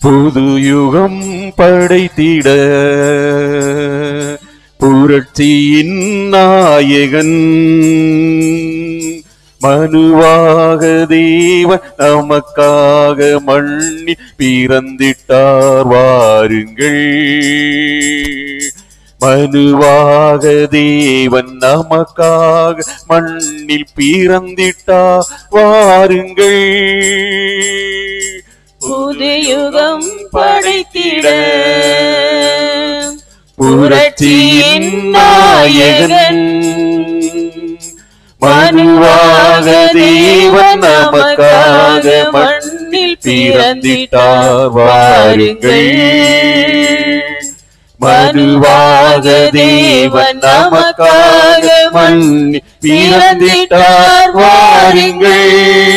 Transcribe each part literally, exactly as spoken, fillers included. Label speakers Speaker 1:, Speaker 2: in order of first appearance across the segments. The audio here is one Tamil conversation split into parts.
Speaker 1: புது யுகம் படைத்திட புரட்சியின் நாயகன் மனுவாக தேவன் நமக்காக மண்ணில் பிறந்திட்டார் வாருங்கள். மனுவாக தேவன் நமக்காக மண்ணில் பிறந்திட்டார் வாருங்கள்.
Speaker 2: புது யுகம் படைத்திட
Speaker 1: புரட்சியின் நாயகன் மனுவாக தேவன் நமக்காக மண்ணில் பிறந்திட்டார் வாருங்கள். மனுவாக தேவன் நமக்காக மண்ணில் பிறந்திட்டார் வாருங்கள்.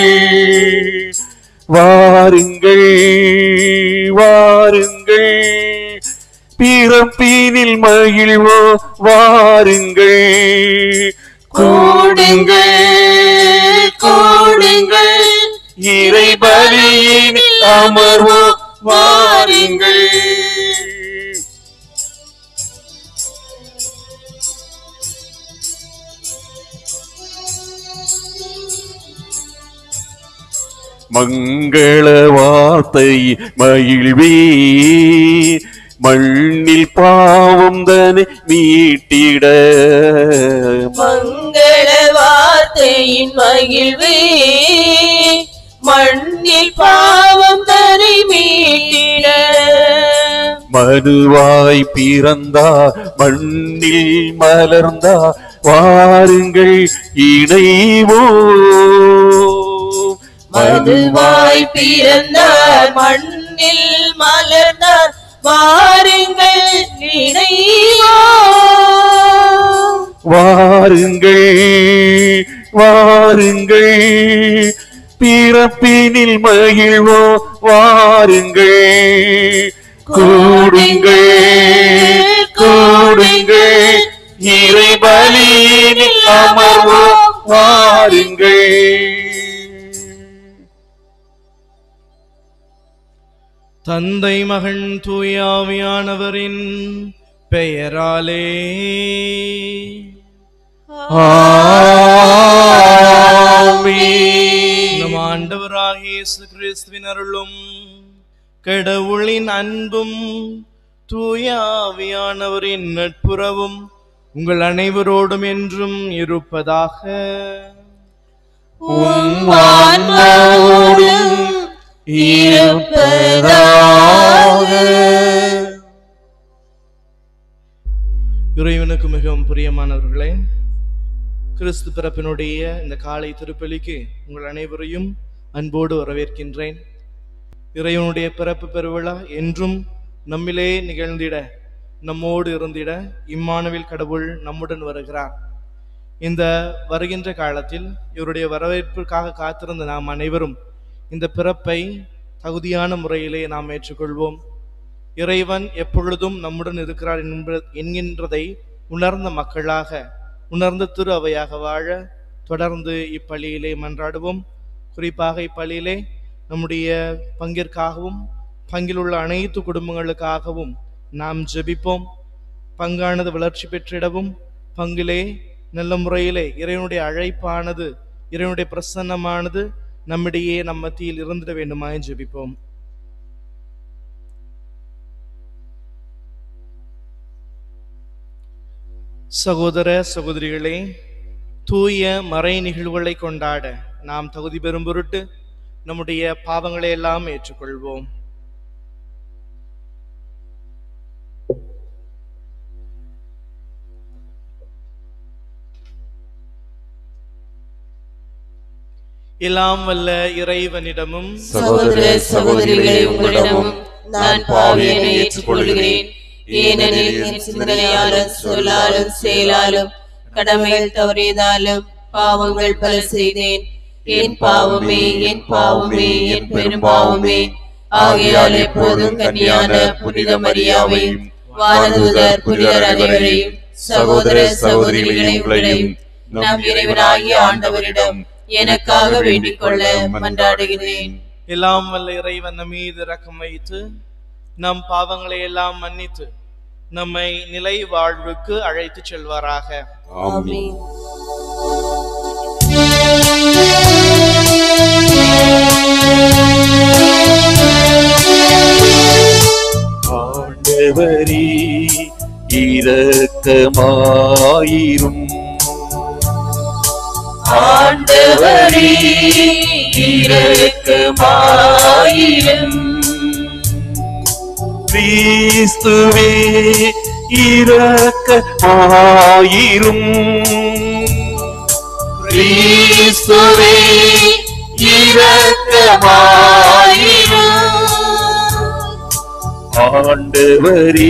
Speaker 1: வாருங்கள் வாருங்கள் பிறப்பினில் மகிழ்வோ வாருங்கள். கூடுங்கள் கூடுங்கள் இறை பலியினில் அமர்வோ வாருங்கள். மங்கள வார்த்தை மகிழ்வே மண்ணில் பாவம் தன்னை மீட்டிட.
Speaker 2: மங்கள வார்த்தையின் மகிழ்வே மண்ணில் பாவம் தன்னை மீட்டிட.
Speaker 1: மனுவாய் பிறந்தார் மண்ணில் மலர்ந்தார் வாருங்கள் இணைவோம்.
Speaker 2: மனுவாய் பிறந்தார் மண்ணில் மலர்ந்தார் வாருங்கள் இணைவோம்.
Speaker 1: வாருங்கள் வாருங்கள் பிறப்பினில் மகிழ்வோ வாருங்கள். கூடுங்கள் கூடுங்கள் இறை பலியினில் அமர்வோ வாருங்கள்.
Speaker 3: தந்தை மகன் தூயாவியானவரின் பெயராலே
Speaker 1: ஆமென்.
Speaker 3: நம் ஆண்டவராகிய இயேசு கிறிஸ்துவின் அருளும் கடவுளின் அன்பும் தூயாவியானவரின் நட்புறவும் உங்கள் அனைவரோடும் என்றும் இருப்பதாக.
Speaker 2: உம் ஆன்மாவோடும் இருப்பதாக.
Speaker 3: இறைவனுக்கு மிகவும் பிரியமானவர்களே, கிறிஸ்து பிறப்பினுடைய இந்த காலை திருப்பலிக்கு உங்கள் அனைவரையும் அன்போடு வரவேற்கின்றேன். இறைவனுடைய பிறப்பு பெருவிழா என்றும் நம்மிலே நிகழ்ந்திட, நம்மோடு இருந்திட இம்மானுவேல் கடவுள் நம்முடன் வருகிறார். இந்த வருகின்ற காலத்தில் இவருடைய வரவேற்பிற்காக காத்திருந்த நாம் அனைவரும் இந்த பிறப்பை தகுதியான முறையிலே நாம் ஏற்றுக்கொள்வோம். இறைவன் எப்பொழுதும் நம்முடன் இருக்கிறார் என்கின்றதை உணர்ந்த மக்களாக, உணர்ந்த திரு அவையாக வாழ தொடர்ந்து இப்பள்ளியிலே மன்றாடுவோம். குறிப்பாக இப்பள்ளியிலே நம்முடைய பங்கிற்காகவும் பங்கில் உள்ள அனைத்து குடும்பங்களுக்காகவும் நாம் ஜெபிப்போம். பங்கானது வளர்ச்சி பெற்றிடவும், பங்கிலே நல்ல முறையிலே இறைவனுடைய அழைப்பானது, இறைவனுடைய பிரசன்னமானது நம்மிடையே நம் மத்தியில் இருந்திட வேண்டுமாய் ஜெபிப்போம். சகோதர சகோதரிகளே, தூய மறை நிகழ்வுகளை கொண்டாட நாம் தகுதி பெறும் பொருட்டு நம்முடைய பாவங்களை எல்லாம் ஏற்றுக்கொள்வோம். எல்லாம் வல்ல இறைவனிடமும்
Speaker 2: சகோதர சகோதரிகளே, உங்களிடமும் நான் பாவியனை ஏற்றுக்கொள்கிறேன். ஏனெனில் என் சிந்தனையாலும் சொல்லாலும் செயலாலும் கடமையில் தவறியதாலும் பாவங்கள் பல செய்தேன். என் பாவமே என் பாவமே என் பெரும் பாவமே. ஆகையால் எப்போதும் கன்னியான புனித மரியாவையும் வானதூதர் புனிதர் அனைவரையும் சகோதர சகோதரிகளை உங்களையும் நம் இறைவனாகிய ஆண்டவரிடம் எனக்காக வேண்டிக் கொள்ள மன்றாடுகிறேன்.
Speaker 3: எல்லாம் வல்ல இறைவன் நம் மீது இரக்கம் வைத்து நம் பாவங்களை எல்லாம் மன்னித்து நம்மை நிலை வாழ்வுக்கு அழைத்து செல்வாராக.
Speaker 2: ஆமென்.
Speaker 1: ஆண்டவரே இரக்கமாயிரும்.
Speaker 2: ஆண்டவரே இரக்கமாயிரும்.
Speaker 1: கிறிஸ்துவே இரக்கமாயிரும்.
Speaker 2: கிறிஸ்துவே இரக்கமாயிரும்.
Speaker 1: ஆண்டவரே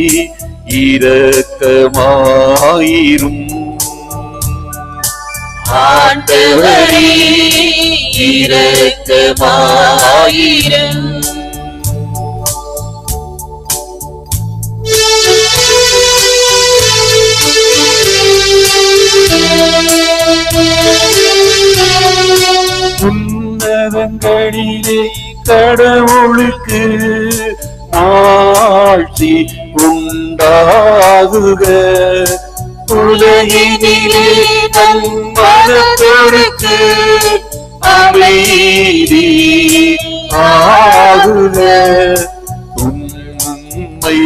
Speaker 1: இரக்கமாயிரும்.
Speaker 2: ஆண்டவரே இரக்கமாயிரும்.
Speaker 1: உன்னதங்களிலே கடவுளுக்கு ஆட்சி உண்டாகுக. உலகினிலே நம் மனத்தோருக்கு அமைதி ஆகுக. உம்மை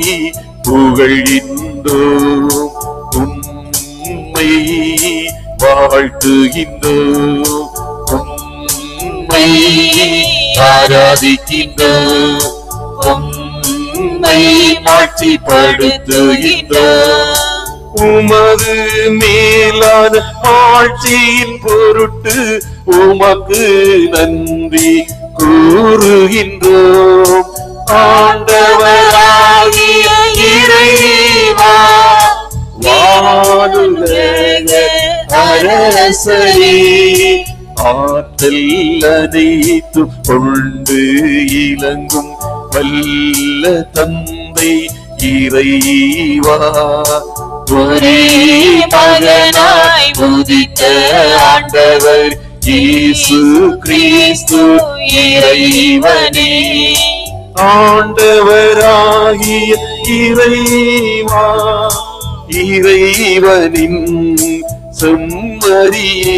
Speaker 1: புகழ்கின்றோம், உம்மை வாழ்த்துகின்றோம், உம்மை ஆராதிக்கின்றோம், உம்மை மாட்சிப்படுத்துகின்றோம். உமது மேலான ஆட்சியின் பொருட்டு உமக்கு நன்றி கூறுகின்றோம். ஆண்டவராகிய இறைவா, வானுலக அரசரே, ஆற்றல் அனைத்தும் கொண்டு இலங்கும் வல்ல தந்தை இறைவா,
Speaker 2: ஒரே மகனாய் உதித்த
Speaker 1: ஆண்டவர் இயேசு கிறிஸ்து இறைவனே. ஆண்டவராகிய இறைவா, இறைவனின் செம்மறியே,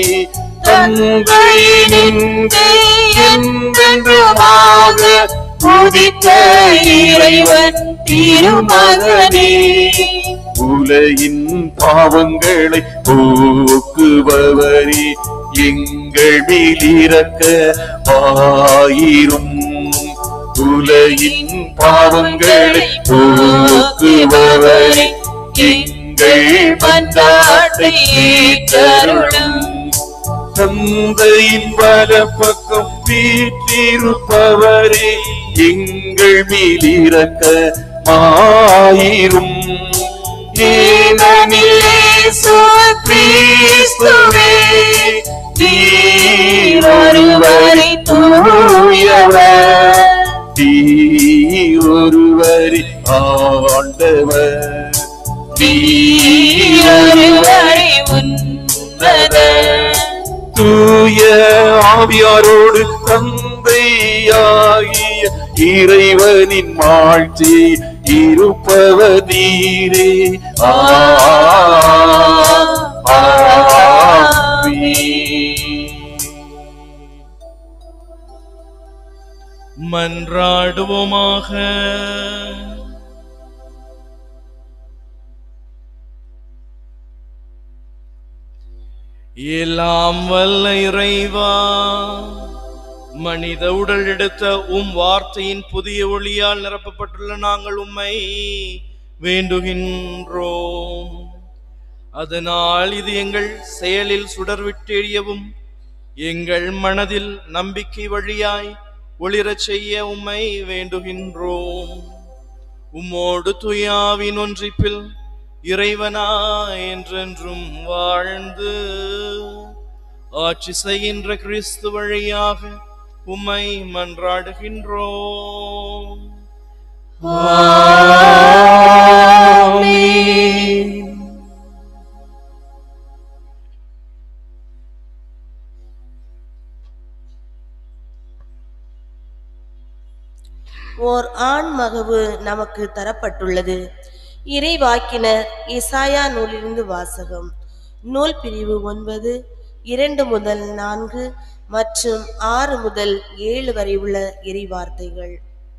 Speaker 1: தந்தையினின்று என்றென்றுமாக உதித்த இறைவன் திருமகனே, உலகின் பாவங்களை போக்குபவரே, எங்கள் மேல் இரக்கமாயிரும். உலகின் பாவங்களை போக்குபவரே, எங்கள் மன்றாட்டை ஏற்றருளும். தந்தையின் வலப்பக்கம் வீற்றிருப்பவரே, எங்கள் மேல் இரக்கமாயிரும். ஏனெனில் இயேசு கிறிஸ்துவே நீர் ஒருவரே தூயவர், நீர் ஒருவரே ஆண்டவர், நீர் ஒருவரே உன்னதர். தூய ஆவியாரோடு தந்தையாகிய இறைவனின் மாட்சி இருப்பவர் நீரே.
Speaker 3: மன்றாடுவோமாக. எல்லாம் வல்ல இறைவா, மனித உடல் எடுத்த உம் வார்த்தையின் புதிய ஒளியால் நிரப்பப்பட்டுள்ள நாங்கள் உம்மை வேண்டுகின்றோம். அதனால் இது எங்கள் செயலில் சுடர்விட்டு எரியவும், எங்கள் மனதில் நம்பிக்கை வழியாய் ஒளிரச் செய்ய உம்மை வேண்டுகின்றோம். உம்மோடு துயாவின் ஒன்றிப்பில் இறைவனா என்றென்றும் வாழ்ந்து ஆட்சி செய்கின்ற கிறிஸ்து வழியாக உம்மை மன்றாடுகின்றோம்.
Speaker 1: ஆமென்.
Speaker 4: ஓர் ஆண் மகவு நமக்கு தரப்பட்டுள்ளது. இறைவாக்கினர் எசாயா நூலிலிருந்து வாசகம். நூல் பிரிவு ஒன்பது, இரண்டு முதல் நான்கு மற்றும் ஆறு முதல் ஏழு வரை உள்ள இறைவார்த்தைகள்.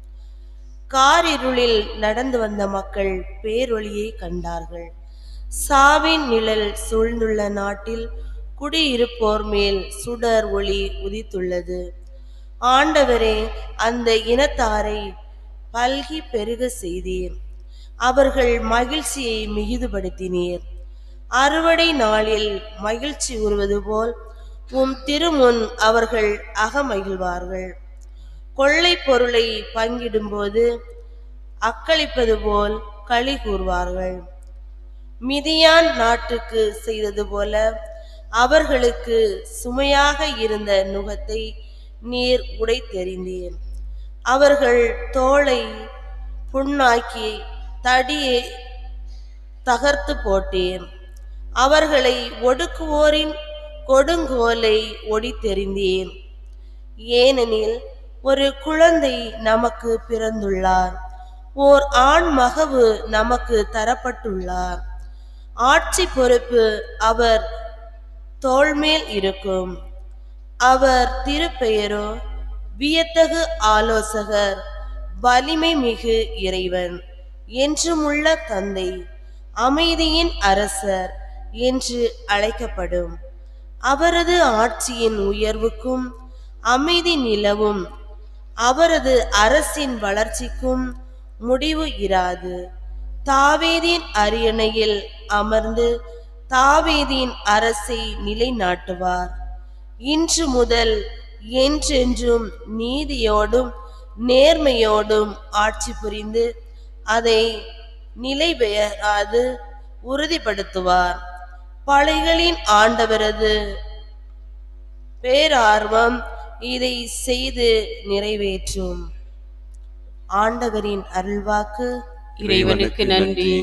Speaker 4: காரிருளில் நடந்து வந்த மக்கள் பேரொளியை கண்டார்கள். சாவின் நிழல் சூழ்ந்துள்ள நாட்டில் குடியிருப்போர் மேல் சுடர் ஒளி உதித்துள்ளது. ஆண்டவரே, அந்த இனத்தாரை பல்கி பெருக செய்தீர். அவர்கள் மகிழ்ச்சியை மிகுதுபடுத்தினீர். அறுவடை நாளில் மகிழ்ச்சி உறுவது போல் உம் திருமுன் அவர்கள் அகமகிழ்வார்கள். கொள்ளை பொருளை பங்கிடும் போது அக்களிப்பது போல் களி கூறுவார்கள். மிதியான் நாட்டுக்கு செய்தது போல அவர்களுக்கு சுமையாக இருந்த நுகத்தை நீர் உடைத்தெறிந்தீர். அவர்கள் தோளை புண்ணாக்கி தடியை தகர்த்து போட்டீர். அவர்களை ஒடுக்குவோரின் கொடுங்கோலை ஒடித்தெறிந்தீர். ஏனெனில் ஒரு குழந்தை நமக்கு பிறந்துள்ளார், ஓர் ஆண் மகவு நமக்கு தரப்பட்டுள்ளார். ஆட்சி பொறுப்பு அவர் தோள்மேல் இருக்கும். அவர் திருப்பெயரோ வியத்தகு ஆலோசகர், வலிமை மிகு இறைவன், என்றுமுள்ள தந்தை, அமைதியின் அரசர் என்று அழைக்கப்படும். அவரது ஆட்சியின் உயர்வுக்கும் அமைதி நிலவும். அவரது அரசின் வளர்ச்சிக்கும் முடிவு இராது. தாவீதின் அரியணையில் அமர்ந்து தாவீதின் அரசை நிலைநாட்டுவார். இன்று முதல் என்றென்றும் நீதியோடும் நேர்மையோடும் ஆட்சி புரிந்து அதை நிலைபெயராது உறுதிப்படுத்துவார். படைகளின் ஆண்டவரது பேரார்வம் இதை செய்து நிறைவேற்றும். ஆண்டவரின் அருள்வாக்கு.
Speaker 2: இறைவனுக்கு நன்றி.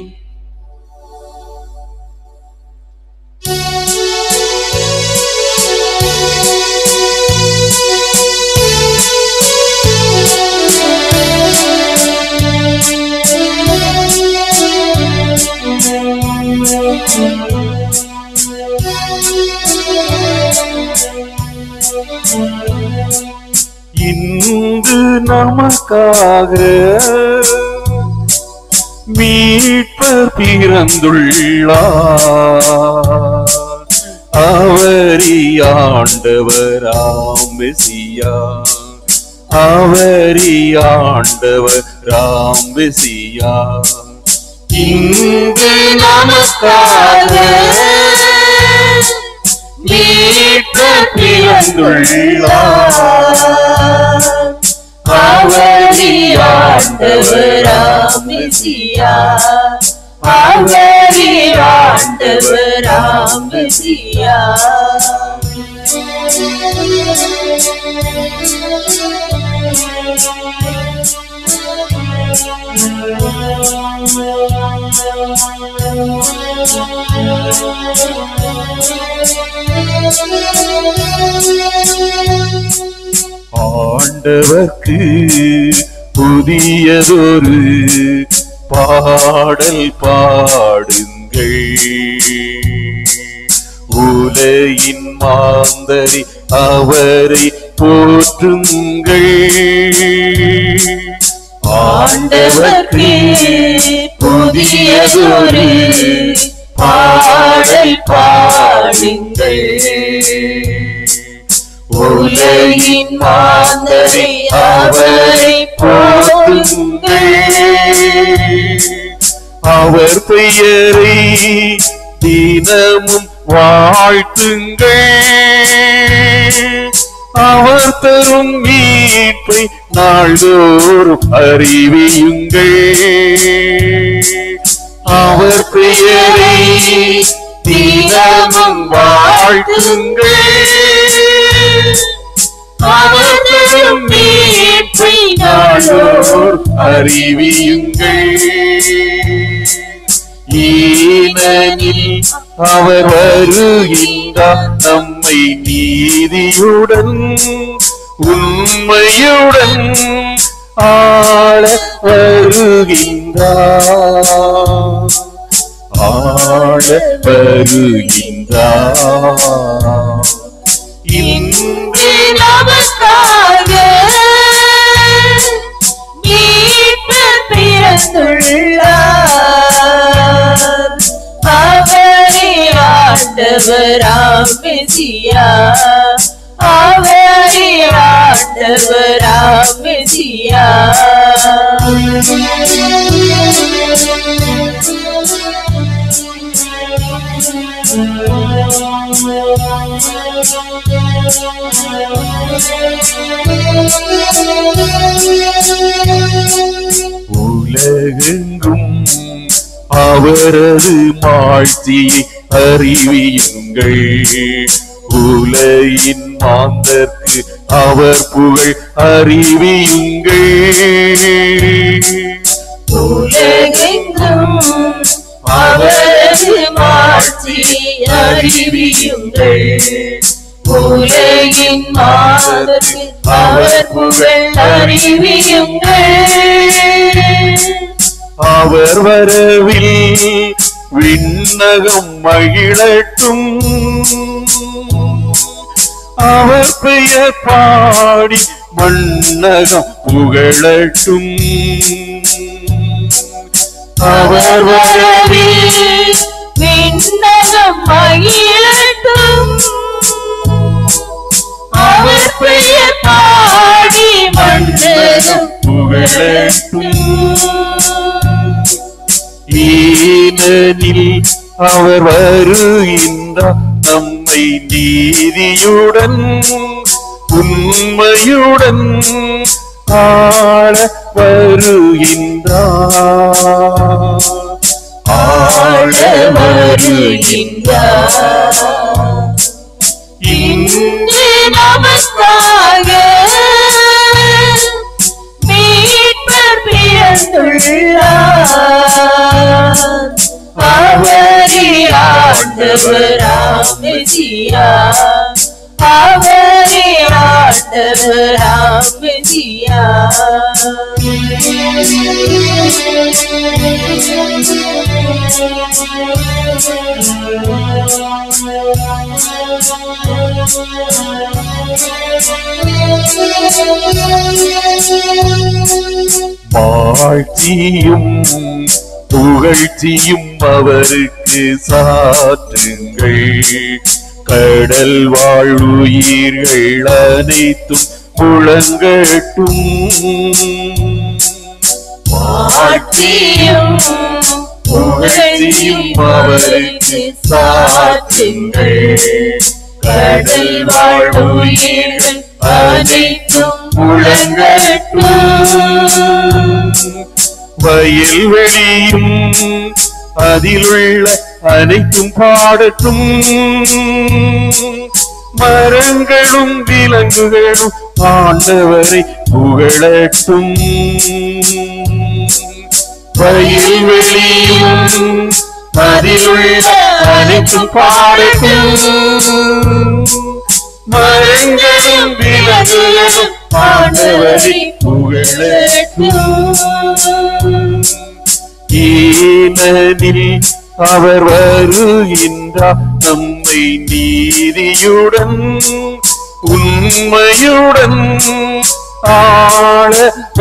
Speaker 1: இன்று நமக்காக மீட்பர் பிறந்துள்ளார். அவரியாண்டவராம் மெசியா, அவரியாண்டவராம் மெசியா.
Speaker 2: இன்று நமக்காக மீட்பர் பிறந்துள்ளார். அவரியாண்டவராம் மெசியா, அவரியாண்டவராம் மெசியா.
Speaker 1: ஆண்டவர்க்கு புதியதொரு பாடல் பாடுங்கள். உலகின் மாந்தரி அவரை போற்றுங்கள்.
Speaker 2: ஆண்டவர்க்கு புதியதொரு பாடல் பாடுங்கள். உலகின் மாந்தரை அவரை போற்றுங்கள்.
Speaker 1: அவர் பெயரை தினமும் வாழ்த்துங்கள். அவர் தரும் மீட்பை நாள்தோறும் அறிவியுங்கள். அவர் பெயரை தினமும் வாழ்த்துங்கள். அவர் தரும் மீட்பை நாள்தோறும் அறிவியுங்கள். ஏனெனில் அவர் வருகின்றார் நம்மை நீதியுடன் உண்மையுடன் ஆள வருகின்றார், ஆள வருகின்றார்.
Speaker 2: இன்று நமக்காக மீட்பர் பிறந்துள்ளார். அவரே ஆண்டவராம் மெசியா, அவரே ஆண்டவராம் மெசியா.
Speaker 1: உலகெங்கும் அவரது மாட்சியை அறிவியுங்கள், உலகின் மாந்தர்க்கு அவர் புகழ் அறிவியுங்கள்.
Speaker 2: உலகெங்கும் அவரது மாட்சியை அறிவியுங்கள், உலகின் மாந்தர்க்கு அவர் புகழ் அறிவியுங்கள்.
Speaker 1: அவர் வரவில் விண்ணகம் மகிழட்டும், அவர் பெயர் பாடி மண்ணகம் புகழட்டும். அவர் வரவில்
Speaker 2: விண்ணகம் மகிழட்டும், அவர் பெயர் பாடி மண்ணகம் புகழட்டும்.
Speaker 1: ஏனெனில் அவர் வருகின்றார், நம்மை நீதியுடன் உண்மையுடன் ஆள வருகின்றார், ஆள வருகின்றார்.
Speaker 2: இன்று நமக்காக மீட்பர் பிறந்துள்ளார். அவரே ஆண்டவராம் மெசியா, அவரே ஆண்டவராம் மெசியா.
Speaker 1: வாழ்த்தியும் புகழ்ச்சியும் அவருக்கு சாற்றுங்கள், கடல் வாழ்வுயிர்கள் அனைத்தும் முழங்கட்டும்.
Speaker 2: வாழ்த்தியும் புகழ்ச்சியும் அவருக்கு சாற்றுங்கள், கடல் வாழ்வுயிர்கள் அனைத்தும் முழங்கட்டும்.
Speaker 1: வயல்வெளியும் அதிலுள்ள அனைத்தும் பாடட்டும், மரங்களும் விலங்குகளும் ஆண்டவரை புகழட்டும். வயல்வெளியும் அதிலுள்ள அனைத்தும் பாடட்டும், மரங்களும் விலங்குகளும் ஆண்டவரை புகழட்டும். ஏனெனில் அவர் வருகின்றார், நம்மை நீதியுடன் உண்மையுடன் ஆள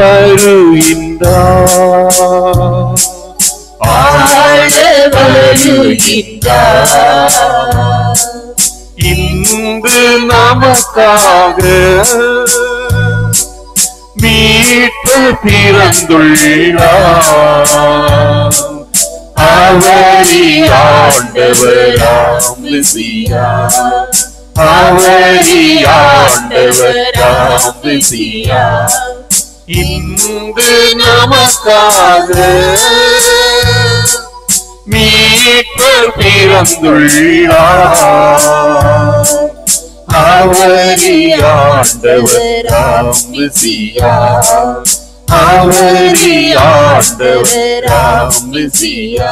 Speaker 1: வருகின்றார்,
Speaker 2: ஆள வருகின்றார்.
Speaker 1: இன்று நமக்காக மீட்பர் பிறந்துள்ளார், அவரே ஆண்டவராம் மெசியா, அவரே ஆண்டவராம் மெசியா. இன்று நமக்காக மீட்பர் பிறந்துள்ளார், அவரே ஆண்டவராம் மெசியா, அவரே ஆண்டவராம் மெசியா.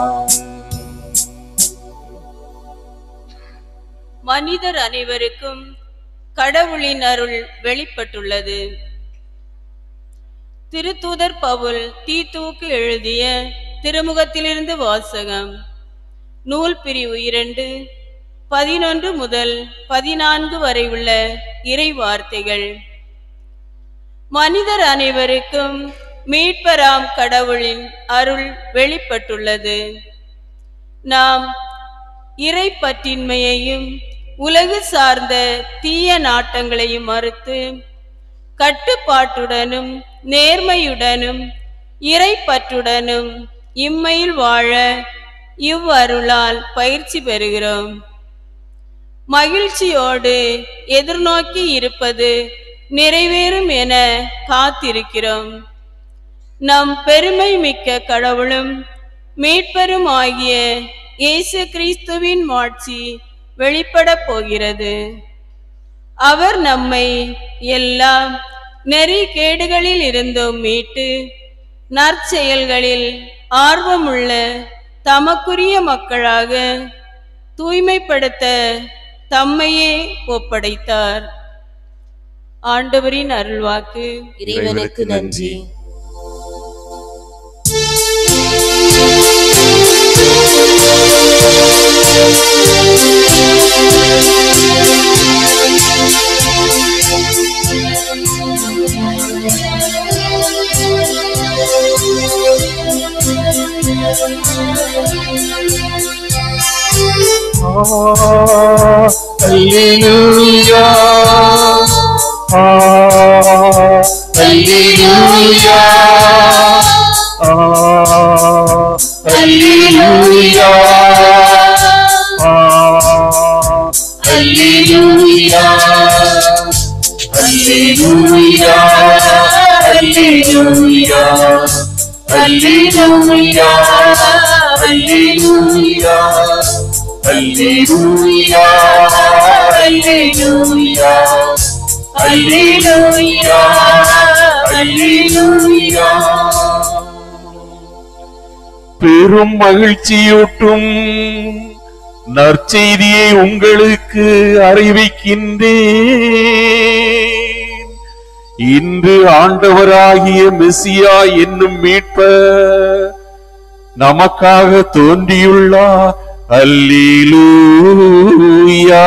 Speaker 2: மனிதர் அனைவருக்கும் கடவுளின் அருள் வெளிப்பட்டுள்ளது. திருத்தூதர் பவுல் தீத்துவுக்கு எழுதிய திருமுகத்திலிருந்து வாசகம். நூல் பிரிவு இரண்டு, பதினொன்று முதல் பதினான்கு வரை உள்ள இறை வார்த்தைகள். மனிதர் அனைவருக்கும் மீட்பராம் கடவுளின் அருள் வெளிப்பட்டுள்ளது. நாம் இறை பற்றின்மையையும் உலகு சார்ந்த தீய நாட்டங்களையும் மறுத்து கட்டுப்பாட்டுடனும் நேர்மையுடனும் இறை பற்றுடனும் இம்மையில் வாழ இவ்வருளால் பயிற்சி பெறுகிறோம். மகிழ்ச்சியோடு எதிர்நோக்கி இருப்பது நிறைவேறும் என காத்திருக்கிறோம். நம் பெருமை மிக்க கடவுளும் மீட்பரும் ஆகிய இயேசு கிறிஸ்துவின் மாட்சி வெளிப்பட போகிறது. அவர் நம்மை எல்லா நெறி கேடுகளில் இருந்தும் மீட்டு நற்செயல்களில் ஆர்வமுள்ள தமக்குரிய மக்களாக தூய்மைப்படுத்த தம்மையே ஒப்படைத்தார். ஆண்டவரின் அருள்வாக்கு.
Speaker 4: இறைவனுக்கு நன்றி.
Speaker 1: Hallelujah, Hallelujah, Hallelujah, Hallelujah, Hallelujah, Hallelujah, Hallelujah, Hallelujah, Hallelujah, Hallelujah, Hallelujah, Hallelujah. பெரும் மகிழ்ச்சியூட்டும் நற்செய்தியை உங்களுக்கு அறிவிக்கின்றேன். இன்று ஆண்டவராகிய மெசியா என்னும் மீட்பர் நமக்காக தோன்றியுள்ளார். அல்லேலூயா,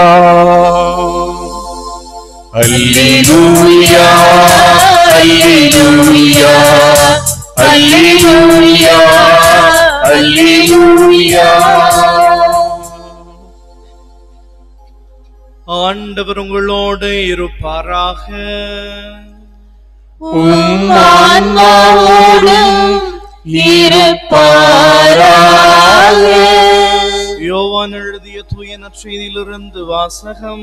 Speaker 1: அல்லேலூயா, அல்லேலூயா, அல்லேலூயா, அல்லேலூயா.
Speaker 3: ஆண்டவர் உங்களோடு இருப்பாராக.
Speaker 1: உம் ஆன்மாவோடும் இருப்பாராக.
Speaker 3: யோவான் எழுதிய தூய நற்செய்தியிலிருந்து வாசகம்.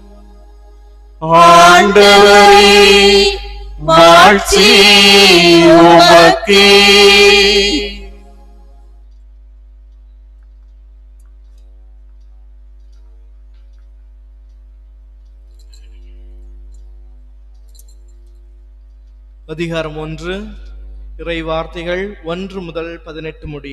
Speaker 1: ஆண்டவரே, மாட்சி உமக்கே.
Speaker 3: அதிகாரம் ஒன்று, இறை வார்த்தைகள் ஒன்று முதல் பதினெட்டு முடிய.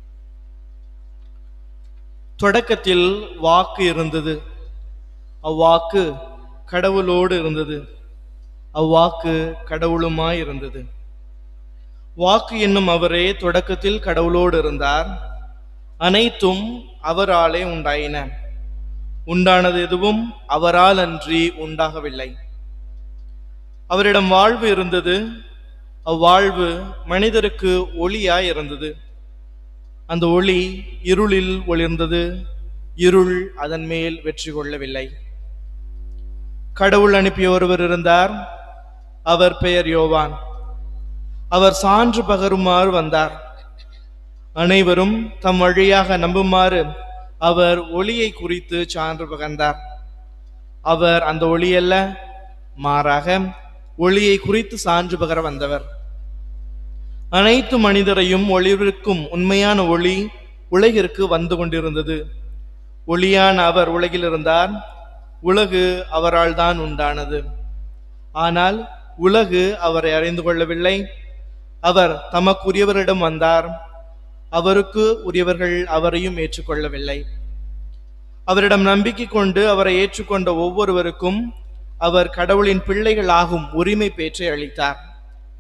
Speaker 3: தொடக்கத்தில் வாக்கு இருந்தது, அவ்வாக்கு கடவுளோடு இருந்தது, அவ்வாக்கு கடவுளுமாய் இருந்தது. வாக்கு என்னும் அவரே தொடக்கத்தில் கடவுளோடு இருந்தார். அனைத்தும் அவராலே உண்டாயின. உண்டானது எதுவும் அவரால் அன்றி உண்டாகவில்லை. அவரிடம் வாழ்வு இருந்தது, அவ்வாழ்வு மனிதருக்கு ஒளியாய் இருந்தது. அந்த ஒளி இருளில் ஒளிர்ந்தது, இருள் அதன் மேல் வெற்றி கொள்ளவில்லை. கடவுள் அனுப்பிய ஒருவர் இருந்தார், அவர் பெயர் யோவான். அவர் சான்று பகருமாறு வந்தார். அனைவரும் தம் வழியாக நம்புமாறு அவர் ஒளியை குறித்து சான்று பகர்ந்தார். அவர் அந்த ஒளி அல்ல, மாறாக ஒளியை குறித்து சான்று பகர வந்தவர். அனைத்து மனிதரையும் ஒளிவிற்கும் உண்மையான ஒளி உலகிற்கு வந்து கொண்டிருந்தது. ஒளியான அவர் உலகில் இருந்தார். உலகு அவரால் தான் உண்டானது. ஆனால் உலகு அவரை அறிந்து கொள்ளவில்லை. அவர் தமக்குரியவரிடம் வந்தார். அவருக்கு உரியவர்கள் அவரையும் ஏற்றுக்கொள்ளவில்லை. அவரிடம் நம்பிக்கை கொண்டு அவரை ஏற்றுக்கொண்ட ஒவ்வொருவருக்கும் அவர் கடவுளின் பிள்ளைகள் ஆகும் உரிமை பேற்றை அளித்தார்.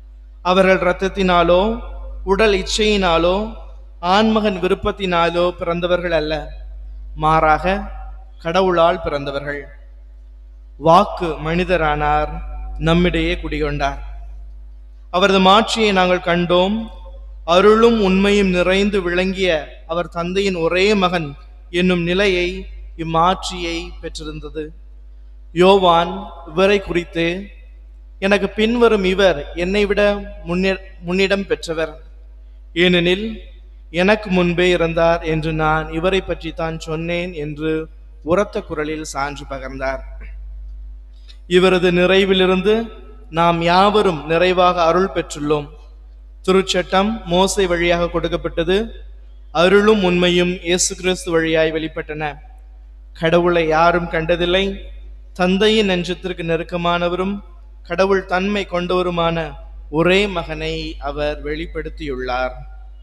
Speaker 3: அவர்கள் இரத்தத்தினாலோ உடல் இச்சையினாலோ ஆண்மகன் விருப்பத்தினாலோ பிறந்தவர்கள் அல்ல, மாறாக கடவுளால் பிறந்தவர்கள். வாக்கு மனிதரானார், நம்மிடையே குடிகொண்டார். அவரது மாட்சியை நாங்கள் கண்டோம். அருளும் உண்மையும் நிறைந்து விளங்கிய அவர் தந்தையின் ஒரே மகன் என்னும் நிலையை இம்மாட்சியை பெற்றிருந்தது. யோவான் இவரை குறித்து, எனக்கு பின்வரும் இவர் என்னை விட முன்னிடம் பெற்றவர், ஏனெனில் எனக்கு முன்பே இருந்தார் என்று நான் இவரை பற்றி தான் சொன்னேன் என்று உரத்த குரலில் சான்று பகர்ந்தார். இவரது நிறைவிலிருந்து நாம் யாவரும் நிறைவாக அருள் பெற்றுள்ளோம். திருச்சட்டம் மோசே வழியாக கொடுக்கப்பட்டது, அருளும் உண்மையும் இயேசு கிறிஸ்து வழியாய் வெளிப்பட்டன. கடவுளை யாரும் கண்டதில்லை, தந்தையின் நெஞ்சத்திற்கு நெருக்கமானவரும் கடவுள் தன்மை கொண்டவருமான ஒரே மகனை அவர் வெளிப்படுத்தியுள்ளார்.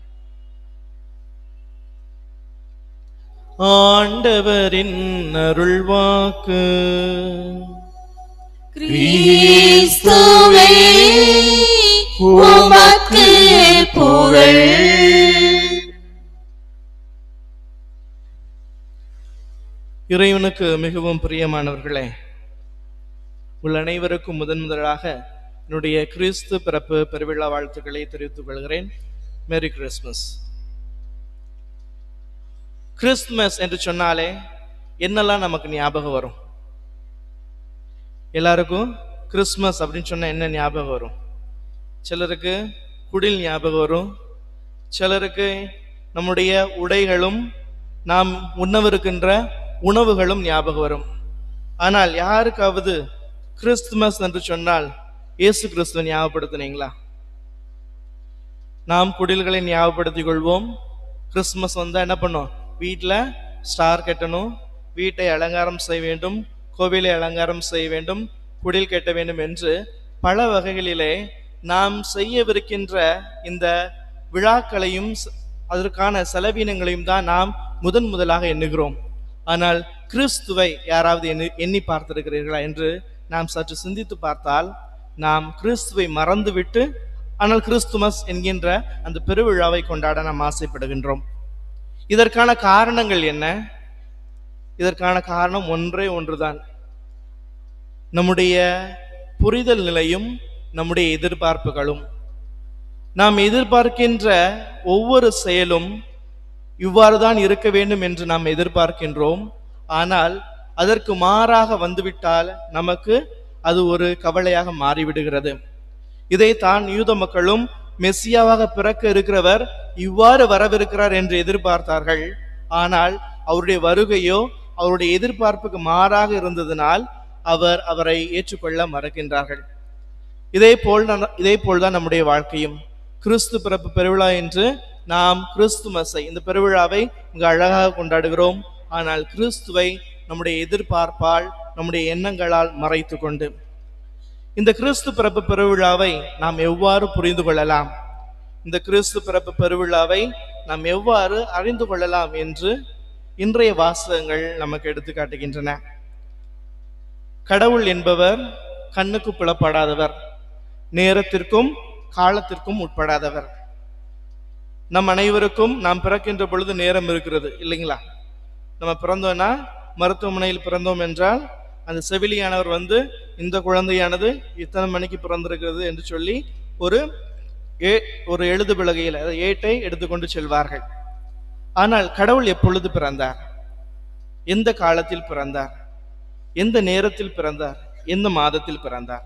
Speaker 3: ஆண்டவரின் அருள்வாக்கு.
Speaker 1: கிறிஸ்துவே உமக்கு புகழ்.
Speaker 3: இறைவனுக்கு மிகவும் பிரியமானவர்களே, உங்கள் அனைவருக்கும் முதன் முதலாக என்னுடைய கிறிஸ்து பிறப்பு பெருவிழா வாழ்த்துக்களை தெரிவித்துக் கொள்கிறேன். Merry Christmas. கிறிஸ்துமஸ் என்று சொன்னாலே என்னெல்லாம் நமக்கு ஞாபகம் வரும்? எல்லாருக்கும் கிறிஸ்துமஸ் அப்படின்னு சொன்னா என்ன ஞாபகம் வரும்? சிலருக்கு குடில் ஞாபகம் வரும், சிலருக்கு நம்முடைய உடைகளும் நாம் உண்ணவிருக்கின்ற உணவுகளும் ஞாபகம் வரும். ஆனால் யாருக்காவது கிறிஸ்துமஸ் என்று சொன்னால் இயேசு கிறிஸ்துவை ஞாபகப்படுத்தினீங்களா? நாம் குடில்களை ஞாபகப்படுத்திக் கொள்வோம். கிறிஸ்துமஸ் வந்தா என்ன பண்ணோம்? வீட்டில் ஸ்டார் கட்டணும், வீட்டை அலங்காரம் செய்ய வேண்டும், கோவிலை அலங்காரம் செய்ய வேண்டும், குடில் கட்ட வேண்டும் என்று பல வகைகளிலே நாம் செய்யவிருக்கின்ற இந்த விழாக்களையும் அதற்கான செலவினங்களையும் தான் நாம் முதன் முதலாக எண்ணுகிறோம். ஆனால் கிறிஸ்துவை யாராவது எண்ணி எண்ணி பார்த்திருக்கிறீர்களா என்று நாம் சற்று சிந்தித்து பார்த்தால் நாம் கிறிஸ்துவை மறந்துவிட்டு ஆனால் கிறிஸ்துமஸ் என்கின்ற அந்த பெருவிழாவை கொண்டாட நாம் ஆசைப்படுகின்றோம். இதற்கான காரணங்கள் என்ன? இதற்கான காரணம் ஒன்றே ஒன்றுதான், நம்முடைய புரிதல் நிலையும் நம்முடைய எதிர்பார்ப்புகளும். நாம் எதிர்பார்க்கின்ற ஒவ்வொரு செயலும் இவ்வாறு தான் இருக்க வேண்டும் என்று நாம் எதிர்பார்க்கின்றோம். ஆனால் அதற்கு மாறாக வந்துவிட்டால் நமக்கு அது ஒரு கவலையாக மாறிவிடுகிறது. இதைத்தான் யூத மக்களும் மெசியாவாக பிறக்க இருக்கிறவர் இவ்வாறு வரவிருக்கிறார் என்று எதிர்பார்த்தார்கள். ஆனால் அவருடைய வருகையோ அவருடைய எதிர்பார்ப்புக்கு மாறாக இருந்ததனால் அவர் அவரை ஏற்றுக்கொள்ள மறக்கின்றார்கள். இதே போல் இதே போல்தான் நம்முடைய வாழ்க்கையும். கிறிஸ்து பிறப்பு பெருவிழா என்று நாம் கிறிஸ்துமஸை, இந்த பெருவிழாவை மிக அழகாக கொண்டாடுகிறோம். ஆனால் கிறிஸ்துவை நம்முடைய எதிர்பார்ப்பால், நம்முடைய எண்ணங்களால் மறைத்து கொண்டு இந்த கிறிஸ்து பிறப்பு பெருவிழாவை நாம் எவ்வாறு புரிந்து கொள்ளலாம், இந்த கிறிஸ்து பிறப்பு பெருவிழாவை நாம் எவ்வாறு அறிந்து கொள்ளலாம் என்று இன்றைய வாசகங்கள் நமக்கு எடுத்து காட்டுகின்றன. கடவுள் என்பவர் கண்ணுக்கு புலப்படாதவர், நேரத்திற்கும் காலத்திற்கும் உட்படாதவர். நம் அனைவருக்கும் நாம் பிறக்கின்ற பொழுது நேரம் இருக்கிறது இல்லைங்களா? நம்ம பிறந்தோம்னா மருத்துவமனையில் பிறந்தோம் என்றால் அந்த செவிலியானவர் வந்து இந்த குழந்தையானது இத்தனை மணிக்கு பிறந்திருக்கிறது என்று சொல்லி ஒரு ஏ ஒரு எழுது பலகையில் ஏட்டை எடுத்துக்கொண்டு செல்வார்கள். ஆனால் கடவுள் எப்பொழுது பிறந்தார்? எந்த காலத்தில் பிறந்தார்? எந்த நேரத்தில் பிறந்தார்? எந்த மாதத்தில் பிறந்தார்?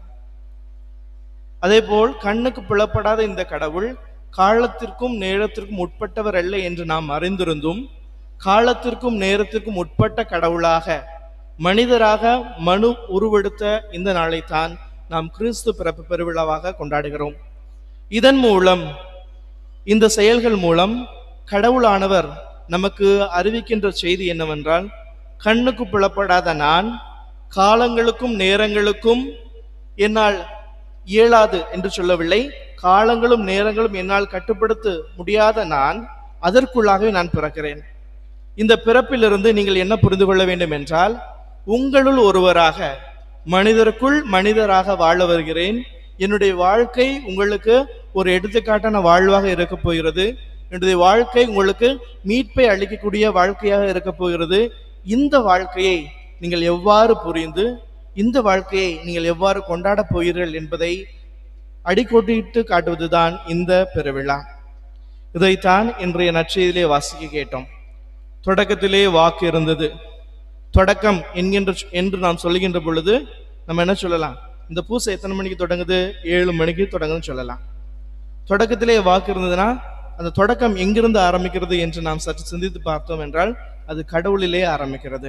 Speaker 3: அதே போல் கண்ணுக்கு புலப்படாத இந்த கடவுள் காலத்திற்கும் நேரத்திற்கும் உட்பட்டவர் அல்ல என்று நாம் அறிந்திருந்தும் காலத்திற்கும் நேரத்திற்கும் உட்பட்ட கடவுளாக மனிதராக மனு உருவெடுத்த இந்த நாளைத்தான் நாம் கிறிஸ்து பிறப்பு பெருவிழாவாக கொண்டாடுகிறோம். இதன் மூலம், இந்த செயல்கள் மூலம் கடவுளானவர் நமக்கு அறிவிக்கின்ற செய்தி என்னவென்றால், கண்ணுக்கு புலப்படாத நான் காலங்களுக்கும் நேரங்களுக்கும் என்னால் இயலாது என்று சொல்லவில்லை. காலங்களும் நேரங்களும் என்னால் கட்டுப்படுத்த முடியாத நான் அதற்குள்ளாகவே நான் பிறக்கிறேன். இந்த பிறப்பிலிருந்து நீங்கள் என்ன புரிந்து கொள்ள வேண்டும் என்றால், உங்களுள் ஒருவராக, மனிதருக்குள் மனிதராக வாழ வருகிறேன். என்னுடைய வாழ்க்கை உங்களுக்கு ஒரு எடுத்துக்காட்டான வாழ்வாக இருக்க போகிறது. என்னுடைய வாழ்க்கை உங்களுக்கு மீட்பை அளிக்கக்கூடிய வாழ்க்கையாக இருக்க போகிறது. இந்த வாழ்க்கையை நீங்கள் எவ்வாறு புரிந்து இந்த வாழ்க்கையை நீங்கள் எவ்வாறு கொண்டாட போகிறீர்கள் என்பதை அடிக்கோட்டிட்டு காட்டுவதுதான் இந்த பெருவிழா. இதைத்தான் இன்றைய நற்செய்தியிலே வாசிக்க கேட்டோம். தொடக்கத்திலே வாக்கு இருந்தது. தொடக்கம் என்கின்ற என்று நாம் சொல்லுகின்ற பொழுது நம்ம என்ன சொல்லலாம்? இந்த பூசை எத்தனை மணிக்கு தொடங்குது? ஏழு மணிக்கு தொடங்குதுன்னு சொல்லலாம். தொடக்கத்திலே வாக்கு இருந்ததுன்னா அந்த தொடக்கம் எங்கிருந்து ஆரம்பிக்கிறது என்று நாம் சற்று சிந்தித்து பார்த்தோம் என்றால் அது கடவுளிலே ஆரம்பிக்கிறது.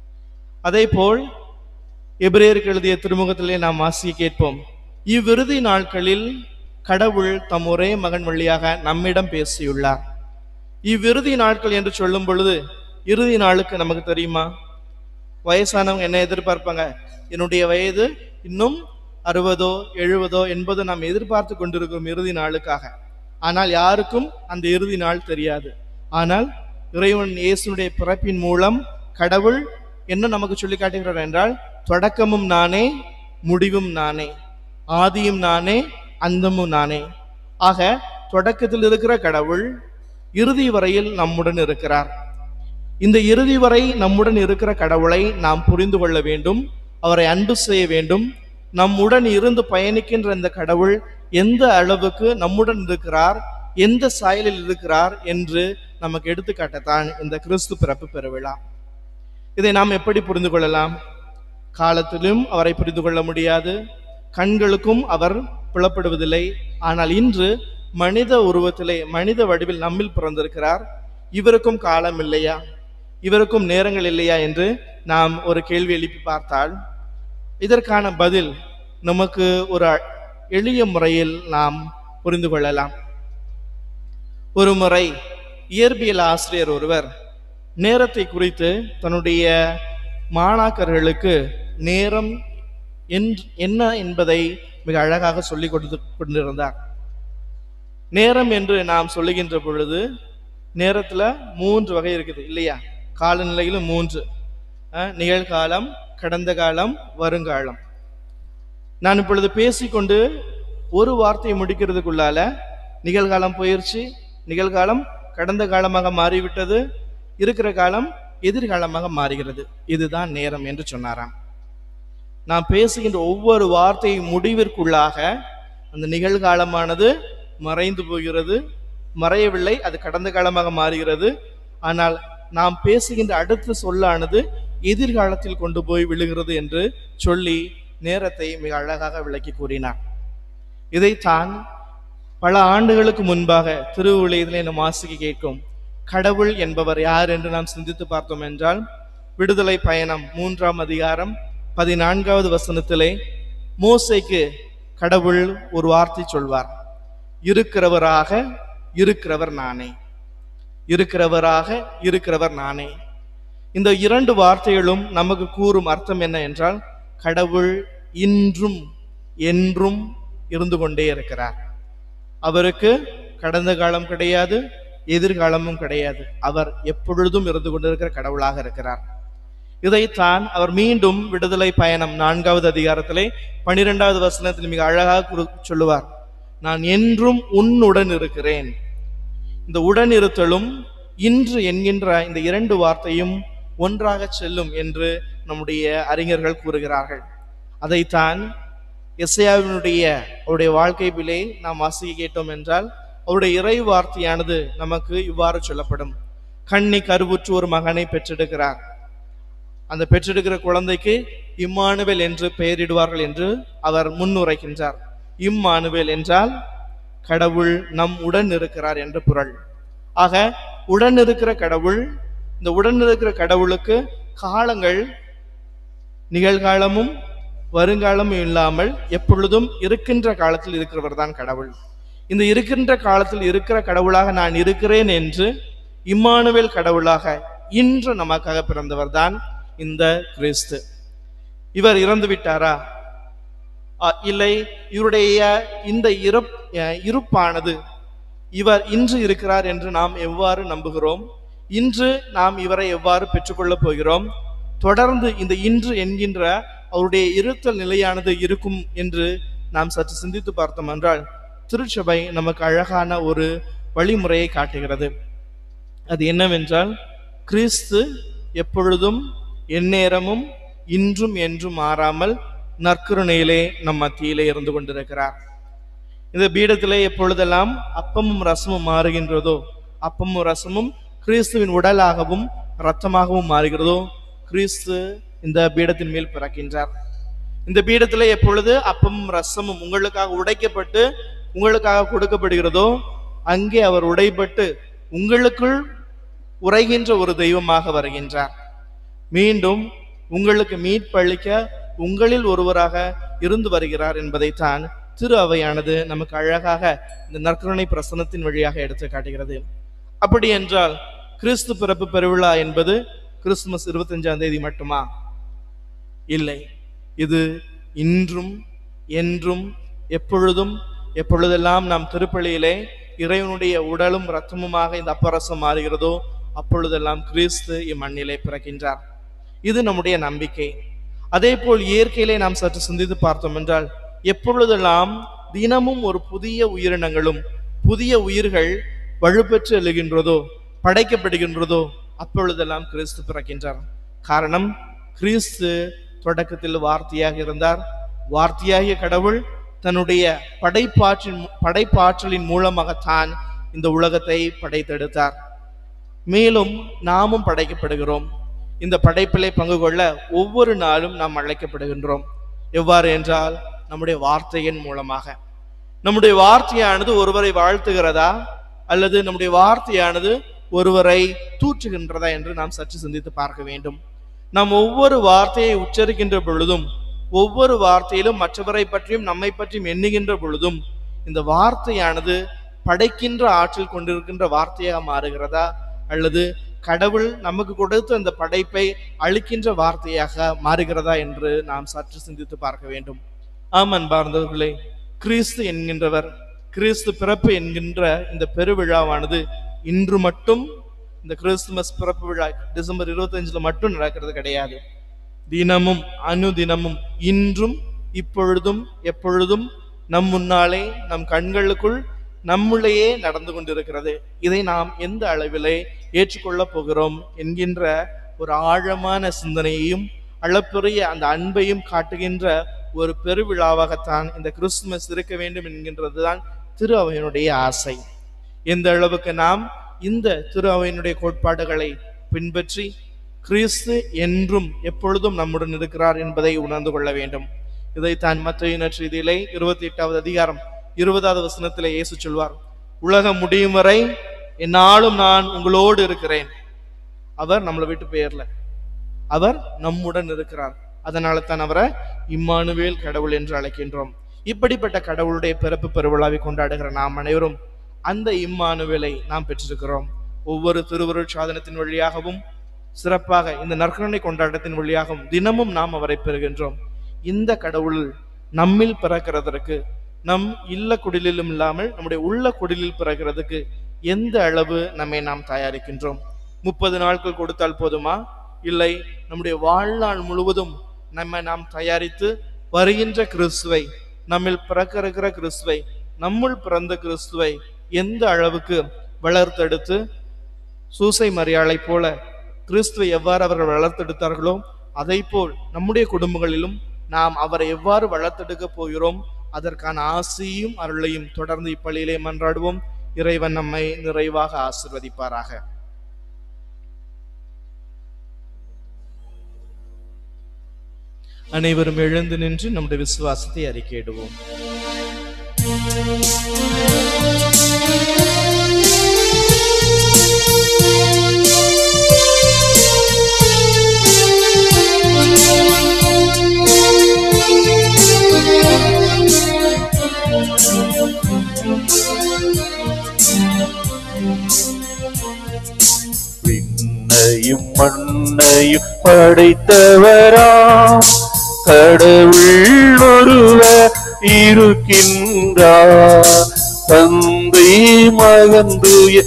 Speaker 3: அதே போல் எபிரேயருக்கு எழுதிய திருமுகத்திலே நாம் வாசிக்க கேட்போம், இவ்விறுதி நாட்களில் கடவுள் தம் ஒரே மகன் வழியாக நம்மிடம் பேசியுள்ளார். இவ்விறுதி நாட்கள் என்று சொல்லும் பொழுது இறுதி நாளுக்கு நமக்கு தெரியுமா? வயசானவங்க என்ன எதிர்பார்ப்பாங்க? என்னுடைய வயது இன்னும் அறுபதோ எழுபதோ எண்பதோ நாம் எதிர்பார்த்து கொண்டிருக்கிறோம் இறுதி நாளுக்காக. ஆனால் யாருக்கும் அந்த இறுதி நாள் தெரியாது. ஆனால் இறைவன் இயேசுனுடைய பிறப்பின் மூலம் கடவுள் என்ன நமக்கு சொல்லி காட்டுகிறார் என்றால், தொடக்கமும் நானே, முடிவும் நானே, ஆதியும் நானே, அந்தமும் நானே. ஆக தொடக்கத்தில் இருக்கிற கடவுள் இறுதி வரையில் நம்முடன் இருக்கிறார். இந்த இறுதி வரை நம்முடன் இருக்கிற கடவுளை நாம் புரிந்து கொள்ள வேண்டும், அவரை அன்பு செய்ய வேண்டும். நம்முடன் இருந்து பயணிக்கின்ற இந்த கடவுள் எந்த அளவுக்கு நம்முடன் இருக்கிறார், எந்த சாயலில் இருக்கிறார் என்று நமக்கு எடுத்துக்காட்டத்தான் இந்த கிறிஸ்து பிறப்பு பெருவிழா. இதை நாம் எப்படி புரிந்து கொள்ளலாம்? காலத்திலும் அவரை புரிந்து கொள்ள முடியாது, கண்களுக்கும் அவர் புலப்படுவதில்லை. ஆனால் இன்று மனித உருவத்திலே மனித வடிவில் நம்மில் பிறந்திருக்கிறார். இவருக்கும் காலம் இல்லையா, இவருக்கும் நேரங்கள் இல்லையா என்று நாம் ஒரு கேள்வி எழுப்பி பார்த்தால் இதற்கான பதில் நமக்கு ஒரு எளிய முறையில் நாம் புரிந்து கொள்ளலாம். ஒரு முறை இயற்பியல் ஆசிரியர் ஒருவர் நேரத்தை குறித்து தன்னுடைய மாணாக்கர்களுக்கு நேரம் என்ன என்பதை மிக அழகாக சொல்லிக் கொடுத்து கொண்டிருந்தார். நேரம் என்று நாம் சொல்லுகின்ற பொழுது நேரத்துல மூன்று வகை இருக்குது இல்லையா? காலநிலையிலும் மூன்று, நிகழ்காலம், கடந்த காலம், வருங்காலம். நான் இப்பொழுது பேசிக்கொண்டு ஒரு வார்த்தையை முடிக்கிறதுக்குள்ளால நிகழ்காலம் போயிடுச்சு, நிகழ்காலம் கடந்த காலமாக மாறிவிட்டது, இருக்கிற காலம் எதிர்காலமாக மாறுகிறது. இதுதான் நேரம் என்று சொன்னாராம். நாம் பேசுகின்ற ஒவ்வொரு வார்த்தையும் முடிவிற்குள்ளாக அந்த நிகழ்காலமானது மறைந்து போகிறது. மறையவில்லை, அது கடந்த காலமாக மாறுகிறது. ஆனால் நாம் பேசுகின்ற அடுத்த சொல்லானது எதிர்காலத்தில் கொண்டு போய் விழுகிறது என்று சொல்லி நேரத்தை மிக அழகாக விளக்கி கூறினார். இதைத்தான் பல ஆண்டுகளுக்கு முன்பாக திருவிழையிலே நாம் வாசிக்க கேட்கும். கடவுள் என்பவர் யார் என்று நாம் சிந்தித்து பார்த்தோம் என்றால், விடுதலை பயணம் மூன்றாம் அதிகாரம் பதினான்காவது வசனத்திலே மோசேக்கு கடவுள் ஒரு வார்த்தை சொல்வார், இருக்கிறவராக இருக்கிறவர் நானே, இருக்கிறவராக இருக்கிறவர் நானே. இந்த இரண்டு வார்த்தைகளும் நமக்கு கூறும் அர்த்தம் என்ன என்றால், கடவுள் இன்றும் என்றும் இருந்து கொண்டே இருக்கிறார். அவருக்கு கடந்த காலம் கிடையாது, எதிர்காலமும் கிடையாது. அவர் எப்பொழுதும் இருந்து கொண்டிருக்கிற கடவுளாக இருக்கிறார். இதைத்தான் அவர் மீண்டும் விடுதலை பயணம் நான்காவது அதிகாரத்திலே பனிரெண்டாவது வசனத்தில் மிக அழகாக சொல்லுவார், நான் என்றும் உன்னுடன் இருக்கிறேன். இந்த உடன் இருத்தலும் இன்று என்கின்ற இந்த இரண்டு வார்த்தையும் ஒன்றாக செல்லும் என்று நம்முடைய அறிஞர்கள் கூறுகிறார்கள். அதைத்தான் எசேயாவினுடைய அவருடைய வாழ்க்கையிலே நாம் வாசிக்க கேட்டோம் என்றால், அவருடைய இறை வார்த்தையானது நமக்கு இவ்வாறு சொல்லப்படும், கண்ணி கருவுற்று ஒரு மகனை பெற்றெடுக்கிறார். அந்த பெற்றெடுக்கிற குழந்தைக்கு இம்மானுவேல் என்று பெயரிடுவார்கள் என்று அவர் முன்னுரைக்கின்றார். இம்மானுவேல் என்றால் கடவுள் நம் உடன் இருக்கிறார் என்று பொருள். ஆக உடன் இருக்கிற கடவுள், இந்த உடன் இருக்கிற கடவுளுக்கு காலங்கள் நிகழ்காலமும் வருங்காலமும் இல்லாமல் எப்பொழுதும் இருக்கின்ற காலத்தில் இருக்கிறவர் தான் கடவுள். இந்த இருக்கின்ற காலத்தில் இருக்கிற கடவுளாக நான் இருக்கிறேன் என்று இம்மானுவேல் கடவுளாக இன்று நமக்காக பிறந்தவர் தான் இந்த கிறிஸ்து. இவர் இறந்து விட்டாரா? இல்லை, இவருடைய இந்த இருப்பானது இவர் இன்று இருக்கிறார் என்று நாம் எவ்வாறு நம்புகிறோம்? இன்று நாம் இவரை எவ்வாறு பெற்றுக்கொள்ளப் போகிறோம்? தொடர்ந்து இந்த இன்று என்கின்ற அவருடைய இருத்தல் நிலையானது இருக்கும் என்று நாம் சற்று சிந்தித்து பார்த்தோம் என்றால், திருச்சபை நமக்கு அழகான ஒரு வழிமுறையை காட்டுகிறது. அது என்னவென்றால், கிறிஸ்து எப்பொழுதும் எந்நேரமும் இன்றும் என்றும் மாறாமல் நற்கருணையிலே நம் மத்தியிலே இருந்து கொண்டிருக்கிறார். இந்த பீடத்திலே எப்பொழுதெல்லாம் அப்பமும் ரசமும் மாறுகின்றதோ, அப்பமும் ரசமும் கிறிஸ்துவின் உடலாகவும் இரத்தமாகவும் மாறுகிறதோ, கிறிஸ்து இந்த பீடத்தின் மேல் பிறக்கின்றார். இந்த பீடத்திலே எப்பொழுது அப்பமும் ரசமும் உங்களுக்காக உடைக்கப்பட்டு உங்களுக்காக கொடுக்கப்படுகிறதோ, அங்கே அவர் உடைபட்டு உங்களுக்குள் உரைகின்ற ஒரு தெய்வமாக வருகின்றார். மீண்டும் உங்களுக்கு மீட்பளிக்க உங்களில் ஒருவராக இருந்து வருகிறார் என்பதைத்தான் திரு அவையானது நமக்கு அழகாக இந்த நற்கருணை பிரசனத்தின் வழியாக எடுத்து காட்டுகிறது. அப்படி என்றால் கிறிஸ்து பிறப்பு பெருவிழா என்பது கிறிஸ்துமஸ் இருபத்தி அஞ்சாம் தேதி மட்டுமா? இல்லை. இது இன்றும் என்றும் எப்பொழுதும் எப்பொழுதெல்லாம் நாம் திருப்பலியிலே இறைவனுடைய உடலும் இரத்தமுமாக இந்த அப்பரசம் மாறுகிறதோ அப்பொழுதெல்லாம் கிறிஸ்து இம்மண்ணிலே பிறக்கின்றார். இது நம்முடைய நம்பிக்கை. அதே போல் இயற்கையிலே நாம் சற்று சிந்தித்து பார்த்தோம் என்றால், எப்பொழுதெல்லாம் தினமும் ஒரு புதிய உயிரினங்களும் புதிய உயிர்கள் வலுப்பெற்று எழுகின்றதோ படைக்கப்படுகின்றதோ அப்பொழுதெல்லாம் கிறிஸ்து பிறக்கின்றார். காரணம், கிறிஸ்து தொடக்கத்தில் வார்த்தையாக இருந்தார். வார்த்தையாகிய கடவுள் தன்னுடைய படைப்பாற்றின் படைப்பாற்றலின் மூலமாகத்தான் இந்த உலகத்தை படைத்தெடுத்தார். மேலும் நாமும் படைக்கப்படுகிறோம். இந்த படைப்பிலே பங்கு கொள்ள ஒவ்வொரு நாளும் நாம் அழைக்கப்படுகின்றோம். எவ்வாறு என்றால், நம்முடைய வார்த்தையின் மூலமாக. நம்முடைய வார்த்தையானது ஒருவரை வாழ்த்துகிறதா அல்லது நம்முடைய வார்த்தையானது ஒருவரை தூற்றுகின்றதா என்று நாம் சற்று சிந்தித்து பார்க்க வேண்டும். நாம் ஒவ்வொரு வார்த்தையை உச்சரிக்கின்ற பொழுதும் ஒவ்வொரு வார்த்தையிலும் மற்றவரை பற்றியும் நம்மை பற்றியும் எண்ணுகின்ற பொழுதும் இந்த வார்த்தையானது படைக்கின்ற ஆற்றல் கொண்டிருக்கின்ற வார்த்தையாக மாறுகிறதா அல்லது கடவுள் நமக்கு கொடுத்த அந்த படைப்பை அழிக்கின்ற வார்த்தையாக மாறுகிறதா என்று நாம் சற்று சிந்தித்து பார்க்க வேண்டும். ஆம் அன்பார்ந்தவர்களே, கிறிஸ்து என்கின்றவர், கிறிஸ்து பிறப்பு என்கின்ற இந்த பெருவிழாவானது இன்று மட்டும், இந்த கிறிஸ்துமஸ் பிறப்பு விழா டிசம்பர் இருபத்தி அஞ்சுல மட்டும் நடக்கிறது கிடையாது. தினமும் அனுதினமும் இன்றும் இப்பொழுதும் எப்பொழுதும் நம் முன்னாலே நம் கண்களுக்குள் நம்முள்ளேயே நடந்து கொண்டிருக்கிறது. இதை நாம் எந்த அளவிலே ஏற்றுக்கொள்ள போகிறோம் என்கின்ற ஒரு ஆழமான சிந்தனையையும் அளப்பெரிய அந்த அன்பையும் காட்டுகின்ற ஒரு பெருவிழாவாகத்தான் இந்த கிறிஸ்துமஸ் இருக்க வேண்டும் என்கின்றதுதான் திரு அவையினுடைய ஆசை. எந்த அளவுக்கு நாம் இந்த திரு அவையினுடைய கோட்பாடுகளை பின்பற்றி கிறிஸ்து என்றும் எப்பொழுதும் நம்முடன் இருக்கிறார் என்பதை உணர்ந்து கொள்ள வேண்டும். இதைத்தான் மத்தேயு நற்செய்தியிலே இருபத்தி எட்டாவது அதிகாரம் இருபதாவது வசனத்திலே இயேசு சொல்வார், உலகம் முடியும் வரை என்னாலும் நான் உங்களோடு இருக்கிறேன். அவர் நம்மளை விட்டு பெயர்ல, அவர் நம்முடன் இருக்கிறார். அதனால தான் அவரை இம்மானுவேல் கடவுள் என்று அழைக்கின்றோம். இப்படிப்பட்ட கடவுளுடைய பிறப்பு பெருவிழாவை கொண்டாடுகிற நாம் அனைவரும் அந்த இம்மானுவேலை நாம் பெற்றிருக்கிறோம். ஒவ்வொரு திருவருட் சாதனத்தின் வழியாகவும் சிறப்பாக இந்த நற்கருணை கொண்டாட்டத்தின் வழியாகவும் தினமும் நாம் அவரை பெறுகின்றோம். இந்த கடவுள் நம்மில் பிறக்கிறதற்கு, நம் இல்ல குடிலும் இல்லாமல் நம்முடைய உள்ள குடிலில் பிறக்கிறதுக்கு எந்த அளவு நம்மை நாம் தயாரிக்கின்றோம்? முப்பது நாட்கள் கொடுத்தால் போதுமா? இல்லை, நம்முடைய வாழ்நாள் முழுவதும் நம்மை நாம் தயாரித்து வருகின்ற கிறிஸ்துவை, நம்மில் பிறக்க இருக்கிற கிறிஸ்துவை, நம்முள் பிறந்த கிறிஸ்துவை எந்த அளவுக்கு வளர்த்தெடுத்து, சூசை மரியாளை போல கிறிஸ்துவை எவ்வாறு அவர்கள் வளர்த்தெடுத்தார்களோ அதை போல் நம்முடைய குடும்பங்களிலும் நாம் அவரை எவ்வாறு வளர்த்தெடுக்க போகிறோம், அதற்கான ஆசையும் அருளையும் தொடர்ந்து இப்பள்ளியிலே மன்றாடுவோம். இறைவன் நம்மை நிறைவாக ஆசீர்வதிப்பாராக. அனைவரும் எழுந்து நின்று நம்முடைய விசுவாசத்தை அறிக்கையிடுவோம்.
Speaker 1: விண்ணையும் மண்ணையும் படைத்தவராம் கடவுள் ஒருவர் இருக்கின்றார். தந்தை மகன் தூய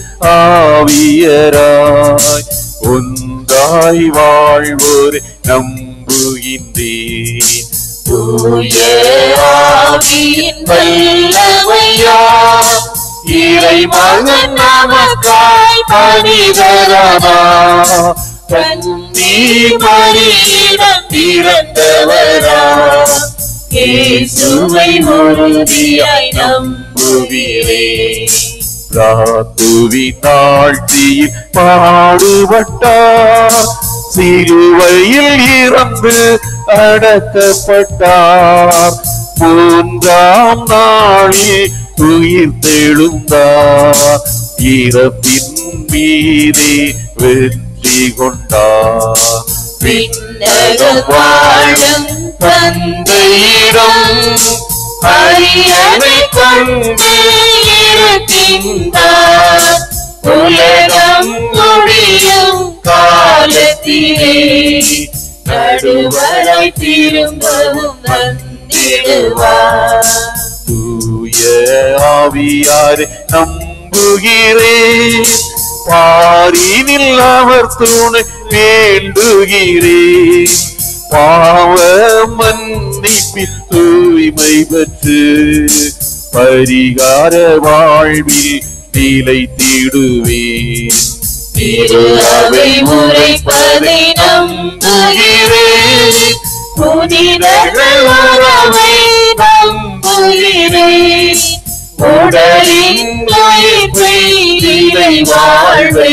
Speaker 1: ஆவியராய் ஒன்றாய் வாழ்வோரை நம்புகின்றேன். தூய ஆவியின் வல்லமையால் இறை மகன் நமக்காய் மனிதரானா கன்னி மரியிடம் பிறந்தவரா இயேசுவை உறுதியாய் நம்புகிறேன். ராத்துவி தாழ்ச்சியில் பாடுபட்டார் சிலுவையில் இறந்து அடக்கப்பட்டார் மூன்றாம் நாளில் உயிர் தெழுந்தார் இறப்பின் மீதே வெற்றி கொண்டார். விண்ணகம் வாழும் தந்தையிடம் அரியணை கொண்டு இருக்கின்றார் உலகம் முடியும் காலத்திலே நடுவராய் திரும்பவும் வந்திடுவார். தூய ஆவியாரை நம்புகிறேன் பாரினில் அவர் துணை வேண்டுகிறேன் பாவ மன்னிப்பில் தூய்மை பெற்று பரிகார வாழ்வில் நிலைத்திடுவேன். திரு அவை உரைப்பதை நம்புகிறேன் புனிதர்கள் உறவை நம்புகிறேன் உடலின் உயிர்ப்பை நிலை வாழ்வை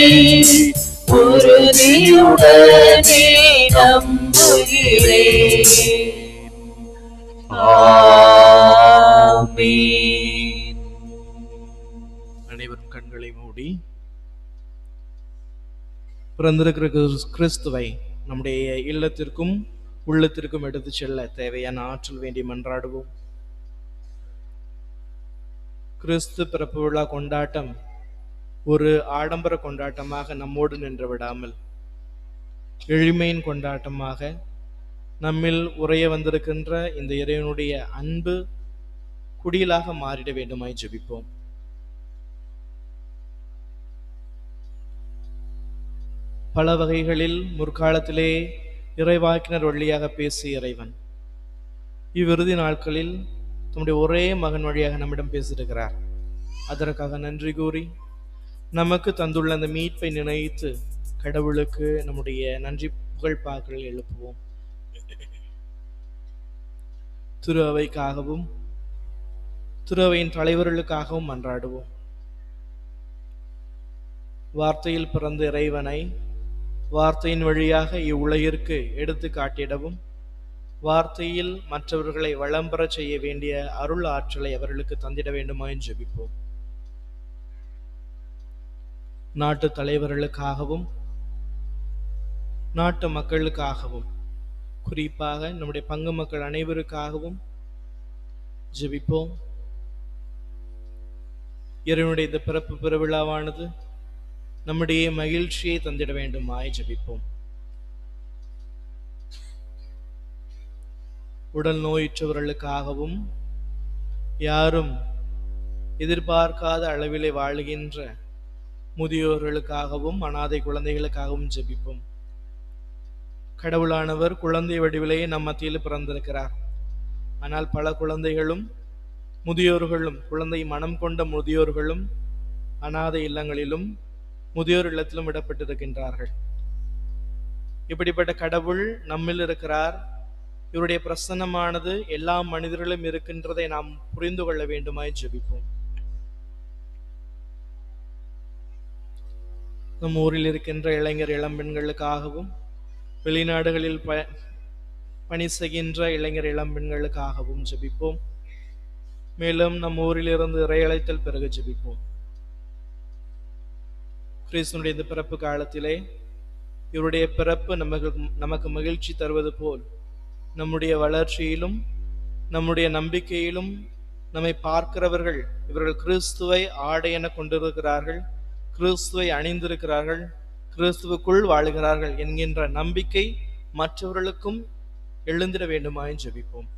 Speaker 1: உறுதியுடனே நம்புகிறேன். ஆமென்.
Speaker 3: அனைவரும் கண்களை மூடி பிறந்திருக்கிற கிறிஸ்துவை நம்முடைய இல்லத்திற்கும் உள்ளத்திற்கும் எடுத்து செல்ல தேவையான ஆற்றல் வேண்டி மன்றாடுவோம். கிறிஸ்து பிறப்பு விழா கொண்டாட்டம் ஒரு ஆடம்பர கொண்டாட்டமாக நம்மோடு நின்று விடாமல் எளிமையின் கொண்டாட்டமாக நம்மில் உரைய வந்திருக்கின்ற இந்த இறைவனுடைய அன்பு குடிலாக மாறிட வேண்டுமாய் ஜெபிப்போம். பல வகைகளில் முற்காலத்திலே இறைவாக்கினர் வழியாக பேசிய இறைவன் இவ்விறுதி நாட்களில் தம்முடைய ஒரே மகன் வழியாக நம்மிடம் பேசியிருக்கிறார். அதற்காக நன்றி கூறி நமக்கு தந்துள்ள அந்த மீட்பை நினைத்து கடவுளுக்கு நம்முடைய நன்றி புகழ் பாக்களை எழுப்புவோம். திரு அவைக்காகவும் திரு அவையின் தலைவர்களுக்காகவும் மன்றாடுவோம். வார்த்தையில் பிறந்த இறைவனை வார்த்தையின் வழியாக இவ்வுலகிற்கு எடுத்து காட்டிடவும் வார்த்தையில் மற்றவர்களை வளம்பெற செய்ய வேண்டிய அருள் ஆற்றலை அவர்களுக்கு தந்திட வேண்டுமாய் ஜெபிப்போம். நாட்டு தலைவர்களுக்காகவும் நாட்டு மக்களுக்காகவும் குறிப்பாக நம்முடைய பங்கு மக்கள் அனைவருக்காகவும் ஜெபிப்போம். இறைவனுடைய இந்த பிறப்பு பெருவிழாவானது நம்முடைய மகிழ்ச்சியை தந்திட வேண்டுமாய் ஜெபிப்போம். உடல் நோயுற்றவர்களுக்காகவும் யாரும் எதிர்பார்க்காத அளவிலே வாழுகின்ற முதியோர்களுக்காகவும் அனாதை குழந்தைகளுக்காகவும் ஜெபிப்போம். கடவுளானவர் குழந்தை வடிவிலேயே நம் மத்தியில் பிறந்திருக்கிறார். ஆனால் பல குழந்தைகளும் முதியோர்களும் குழந்தை மனம் கொண்ட முதியோர்களும் அனாதை இல்லங்களிலும் முதியோர் இல்லத்திலும் விடப்பட்டிருக்கின்றார்கள். இப்படிப்பட்ட கடவுள் நம்மில் இருக்கிறார். இவருடைய பிரசன்னமானது எல்லா மனிதர்களும் இருக்கின்றதை நாம் புரிந்து கொள்ள வேண்டுமாய் ஜெபிப்போம். நம் ஊரில் இருக்கின்ற இளைஞர் இளம்பெண்களுக்காகவும் வெளிநாடுகளில் ப பணி செய்கின்ற இளைஞர் இளம்பெண்களுக்காகவும் ஜெபிப்போம். மேலும் நம் ஊரில் இருந்து இறையழைத்தல் பிறகு ஜெபிப்போம். கிறிஸ்துனுடைய இந்த பிறப்பு காலத்திலே இவருடைய பிறப்பு நமக்கு நமக்கு மகிழ்ச்சி தருவது போல் நம்முடைய வளர்ச்சியிலும் நம்முடைய நம்பிக்கையிலும் நம்மை பார்க்கிறவர்கள் இவர்கள் கிறிஸ்துவை ஆடை என கொண்டிருக்கிறார்கள், கிறிஸ்துவை அணிந்திருக்கிறார்கள், கிறிஸ்துவுக்குள் வாழுகிறார்கள் என்கின்ற நம்பிக்கை மற்றவர்களுக்கும் எழுந்திட வேண்டுமாய் ஜெபிப்போம்.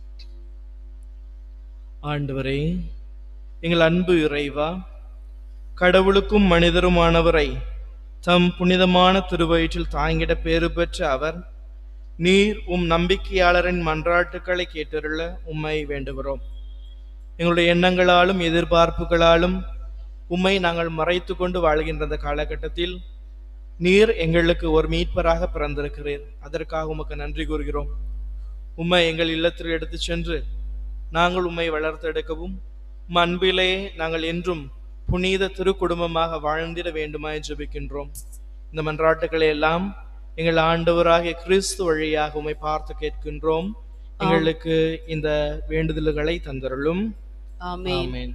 Speaker 3: ஆண்டவரே, எங்கள் அன்பு இறைவா, கடவுளுக்கும் மனிதருமானவரை தம் புனிதமான திருவயிற்றில் தாங்கிட பேறு பெற்ற அவர், நீர் உம் நம்பிக்கையாளரின் மன்றாட்டுக்களை கேட்டருள உம்மை வேண்டுகிறோம். எங்களுடைய எண்ணங்களாலும் எதிர்பார்ப்புகளாலும் உம்மை நாங்கள் மறைத்து கொண்டு வாழ்கின்ற அந்த காலகட்டத்தில் நீர் எங்களுக்கு ஒரு மீட்பராக பிறந்திருக்கிறீர். அதற்காக உமக்கு நன்றி கூறுகிறோம். உம்மை எங்கள் இல்லத்தில் எடுத்து சென்று நாங்கள் உம்மை வளர்த்தெடுக்கவும் உம் அன்பிலே நாங்கள் என்றும் புனித திருக்குடும்பமாக வாழ்ந்திட வேண்டுமாய் ஜெபிக்கின்றோம். இந்த மன்றாட்டுக்களை எல்லாம் எங்கள் ஆண்டவராகிய கிறிஸ்து வழியாக உம்மை பார்த்து கேட்கின்றோம். எங்களுக்கு இந்த வேண்டுதல்களை தந்தருளும்.
Speaker 2: ஆமென்.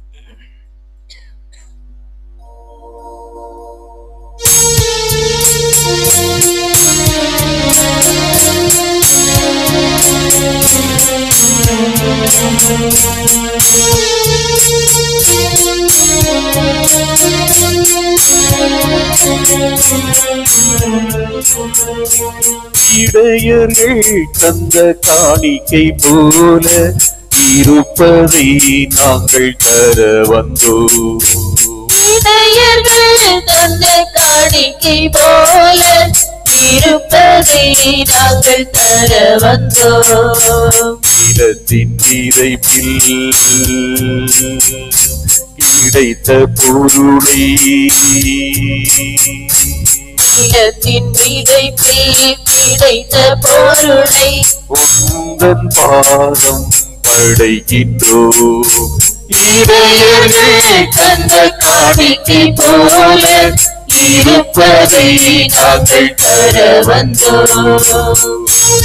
Speaker 1: இடையர்கள் தந்த காணிக்கை போல இருப்பதை நாங்கள் தர வந்தோம்.
Speaker 5: இடையர்கள் தந்த காணிக்கை போல இருப்பதை நாங்கள் தர வந்தோம்.
Speaker 1: நிலத்தின் விதைப்பில் கிடைத்த பொருளை
Speaker 5: நிலத்தின் விதைப்பில் கிடைத்த பொருளை
Speaker 1: உந்தன் பாதம் படைக்கின்றோம்.
Speaker 5: இடையர்கள் தந்த காணிக்கை போல இருப்பதை நாங்கள் தர வந்தோம்.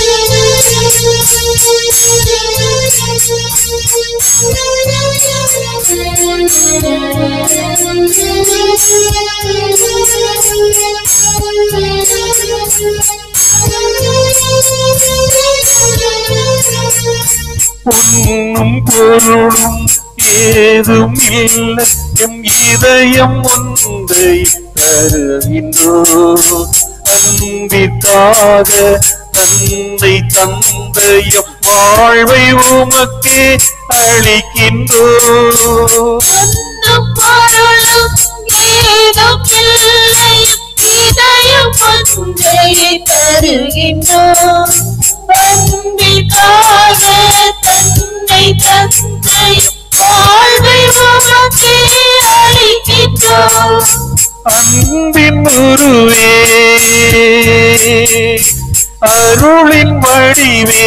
Speaker 1: பொன்னும் பொருளும் ஏதும் இல்லை, எம் இதயம் ஒன்றை தருகின்றோம். அன்பிற்காக தந்தை தந்தையும் வாழ்வை உமக்கே அளிக்கின்றோம்.
Speaker 5: பொருளும் ஏதும் இல்லை, இதயம் ஒன்றை தருகின்றோம். அன்பிற்காக தந்தை தந்தையும் வாழ்வை உமக்கே அளிக்கின்றோம்.
Speaker 1: அன்பின் உருவே, அருளின் வடிவே,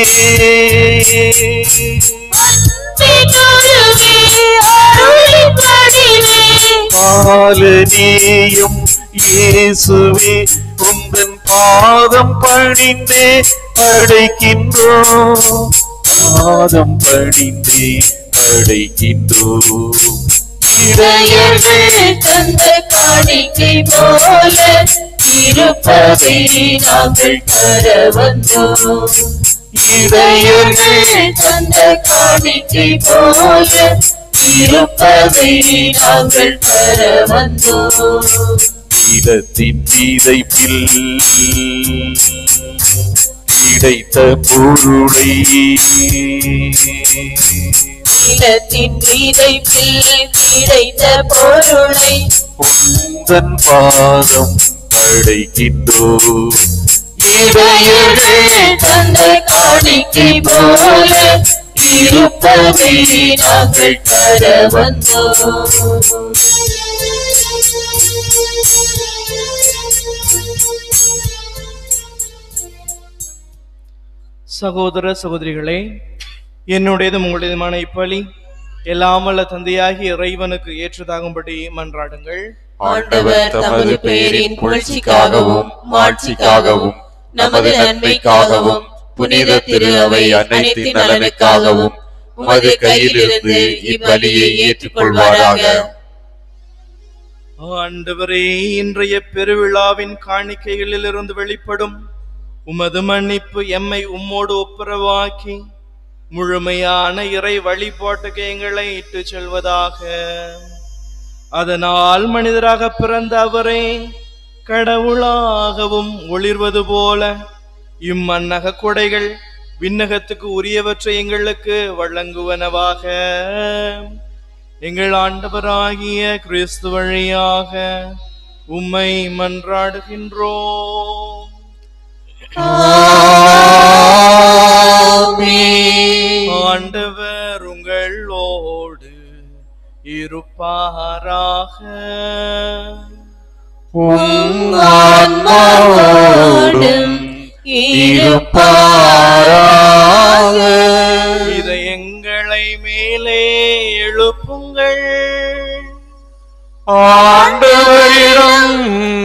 Speaker 5: அன்பினுருவே, அருளின் வடிவே,
Speaker 1: பாலனேயும் இயேசுவே, உந்தன் பாதம் பணிந்தே படைக்கின்றோம். பாதம் பணிந்தே படைக்கின்றோம்.
Speaker 5: இடையர்கள் தந்த காணிக்கை போல இருப்பதை நாங்கள் தர வந்தோம். இடையர்கள் தந்த காணிக்கை போல இருப்பதை நாங்கள் தர வந்தோம்.
Speaker 1: இடத்தின் விதைப்பில் கிடைத்த பொருளை
Speaker 5: நிலத்தின் விதைப்பில் கிடைத்த பொருளை
Speaker 1: உந்தன் பாதம் படைக்கின்றோம்.
Speaker 5: இடையர்கள் தந்த காணிக்கை போல இருப்பதை நாங்கள் தர வந்தோம்.
Speaker 3: சகோதர சகோதரிகளே, என்னுடையதும் உங்களுடையதுமான இப்பலி எல்லாம் வல்ல தந்தையாகி இறைவனுக்கு ஏற்றதாகும்படி மன்றாடுங்கள்.
Speaker 5: ஆண்டவர் தமது பெயரின் புகழ்ச்சிக்காகவும் மாட்சிக்காகவும் நமது நன்மைக்காகவும் புனித திரு அவை அனைத்தின் நலனுக்காகவும் உமது கையிலிருந்து இப்பலியை ஏற்றுக்கொள்வாராக.
Speaker 3: ஆண்டவரே, இன்றைய பெருவிழாவின் காணிக்கைகளில் இருந்து வெளிப்படும் உமது மன்னிப்பு எம்மை உம்மோடு ஒப்புரவாக்கி முழுமையான இறை வழிபாட்டுக்கு எங்களை இட்டு செல்வதாக. அதனால் மனிதராக பிறந்த அவரே கடவுளாகவும் ஒளிர்வது போல இம்மன்னக கொடைகள் விண்ணகத்துக்கு உரியவற்றை எங்களுக்கு வழங்குவனவாக. எங்கள் ஆண்டவராகிய கிறிஸ்து வழியாக உம்மை மன்றாடுகின்றோம். ஆண்டவர் உங்களோடு இருப்பாராக.
Speaker 5: உம் ஆன்மாவோடும் இருப்பாராக.
Speaker 3: இதயங்களை மேலே எழுப்புங்கள்.
Speaker 5: ஆண்டவரிடம்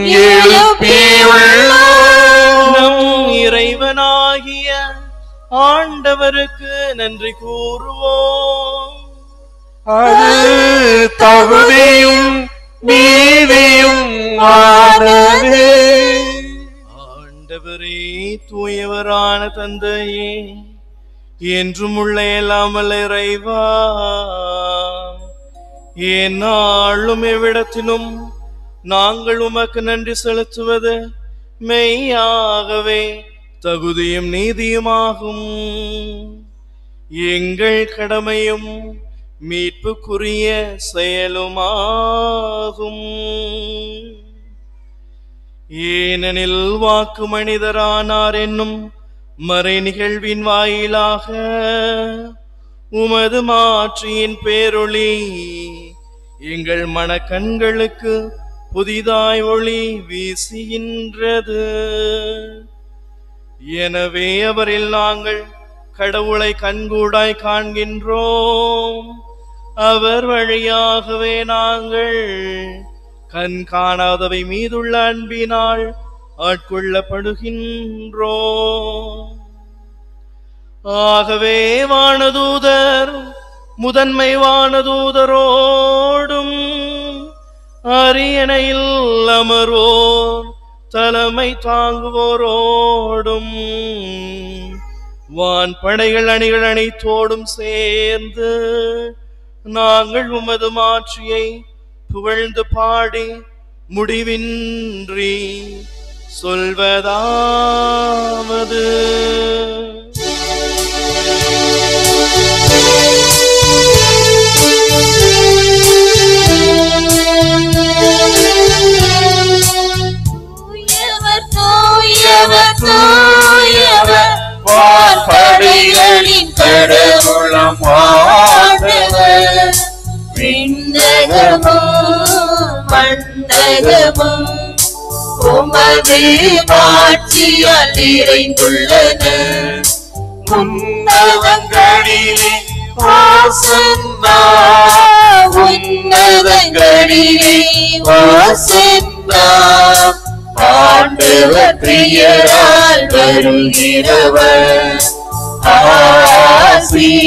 Speaker 5: எழுப்பியுள்ளோம்.
Speaker 3: நம் இறைவனாகிய ஆண்டவருக்கு நன்றி கூறுவோம்.
Speaker 5: அது தகுதியும் நீதியும் ஆனது.
Speaker 3: ஆண்டவரே, தூயவரான தந்தையே, என்றும் உள்ள எல்லாமல் இறைவா, எந்நாளும் எவ்விடத்திலும் நாங்கள் உமக்கு நன்றி செலுத்துவது மெய்யாகவே தகுதியும் நீதியுமாகும். எங்கள் கடமையும் மீட்புக்குரிய செயலுமாகும். ஏனெனில் வாக்கு மனிதரானார் என்னும் மறை நிகழ்வின் வாயிலாக உமது மாட்சியின் பேரொளி எங்கள் மனக்கண்களுக்கு புதிதாய் ஒளி வீசுகின்றது. எனவே அவரில் நாங்கள் கடவுளை கண்கூடாய் காண்கின்றோம். அவர் வழியாகவே நாங்கள் கண் காணாதவை மீதுள்ள அன்பினால் ஆட்கொள்ளப்படுகின்றோம். ஆகவே வானதூதர் முதன்மை வானதூதரோடும் அரியணையில் அமர்வோர் தலைமை தாங்குவோரோடும் வான் படைகள் அணிகள் அனைத்தோடும் சேர்ந்து நாங்கள் உமது மாட்சியை புகழ்ந்து பாடி முடிவின்றி சொல்வதாவது:
Speaker 5: வான்படைகளின் கடவுளம் ஆண்டவர். விண்ணகமும் மண்ணகமும் உமது மாட்சியால் நிறைந்துள்ளன. உன்னதங்களிலே ஓசன்னா, உன்னதங்களிலே ஓசன்னா. ஆண்டவர் பிரியரால் வருகிறவர், ஆசி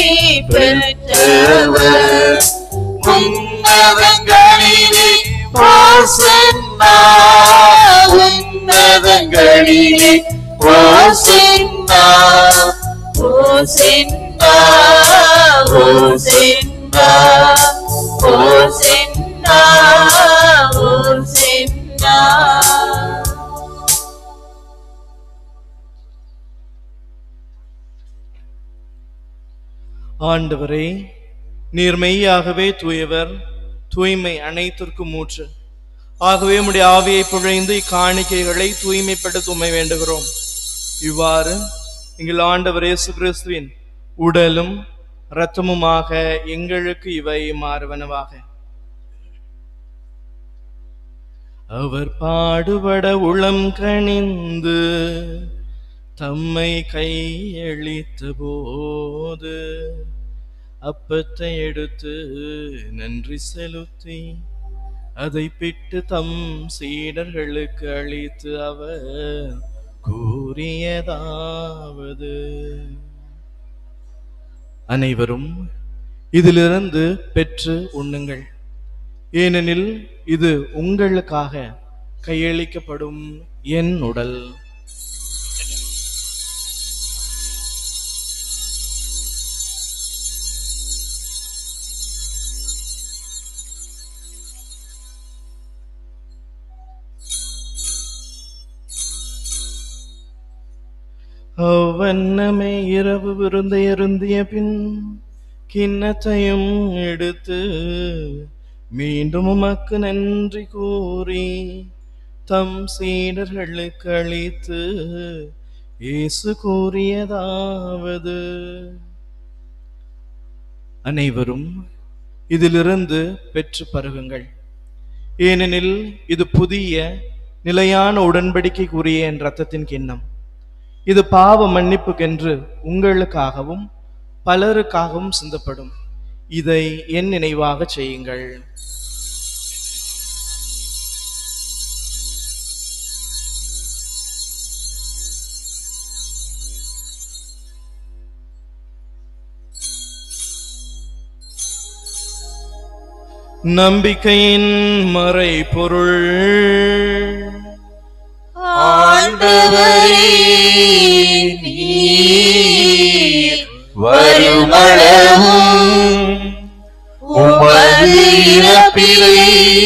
Speaker 5: பெற்றவர். உன்னதங்களிலே ஓசன்னா, உன்னதங்களிலே ஓசன்னா. ஓசன்னா, ஓசன்னா, ஓசன்னா, ஓசன்னா.
Speaker 3: ஆண்டவரே, நீர் மெய்யாகவே தூயவர், தூய்மை அனைத்திற்கும் மூச்சு. ஆகவே உம்முடைய ஆவியை பொழிந்து இக்காணிக்கைகளை தூய்மைப்படுத்த உம்மை வேண்டுகிறோம். இவ்வாறு எங்கள் ஆண்டவர் இயேசு கிறிஸ்துவின் உடலும் இரத்தமுமாக எங்களுக்கு இவை மாறுவனவாக. அவர் பாடுபட உளம் கனிந்து தம்மை கையளித்த போது அப்பத்தை எடுத்து நன்றி செலுத்தி அதை பிட்டு தம் சீடர்களுக்கு அளித்து அவர் கூறியதாவது: அனைவரும் இதிலிருந்து பெற்று உண்ணுங்கள், ஏனெனில் இது உங்களுக்காக கையளிக்கப்படும் என் உடல். அவ்வண்ணமே இரவு விருந்தை அருந்திய பின் கிண்ணத்தையும் எடுத்து மீண்டும் உமக்கு நன்றி கூறி தம் சீடர்களுக்கு அளித்து இயேசு கூறியதாவது: அனைவரும் இதிலிருந்து பெற்று பருகுங்கள், ஏனெனில் இது புதிய நிலையான உடன்படிக்கைக்குரிய என் இரத்தத்தின் கிண்ணம். இது பாவ மன்னிப்புக்கென்று உங்களுக்காகவும் பலருக்காகவும் சிந்தப்படும். இதை என் நினைவாக செய்யுங்கள். நம்பிக்கையின் மறைபொருள்.
Speaker 5: ஆண்டவரே, நீர் வருமளவும் உமது இறப்பினை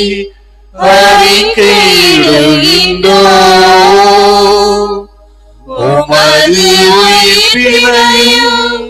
Speaker 5: அறிக்கையிடுகின்றோம், உமது உயிர்ப்பினையும்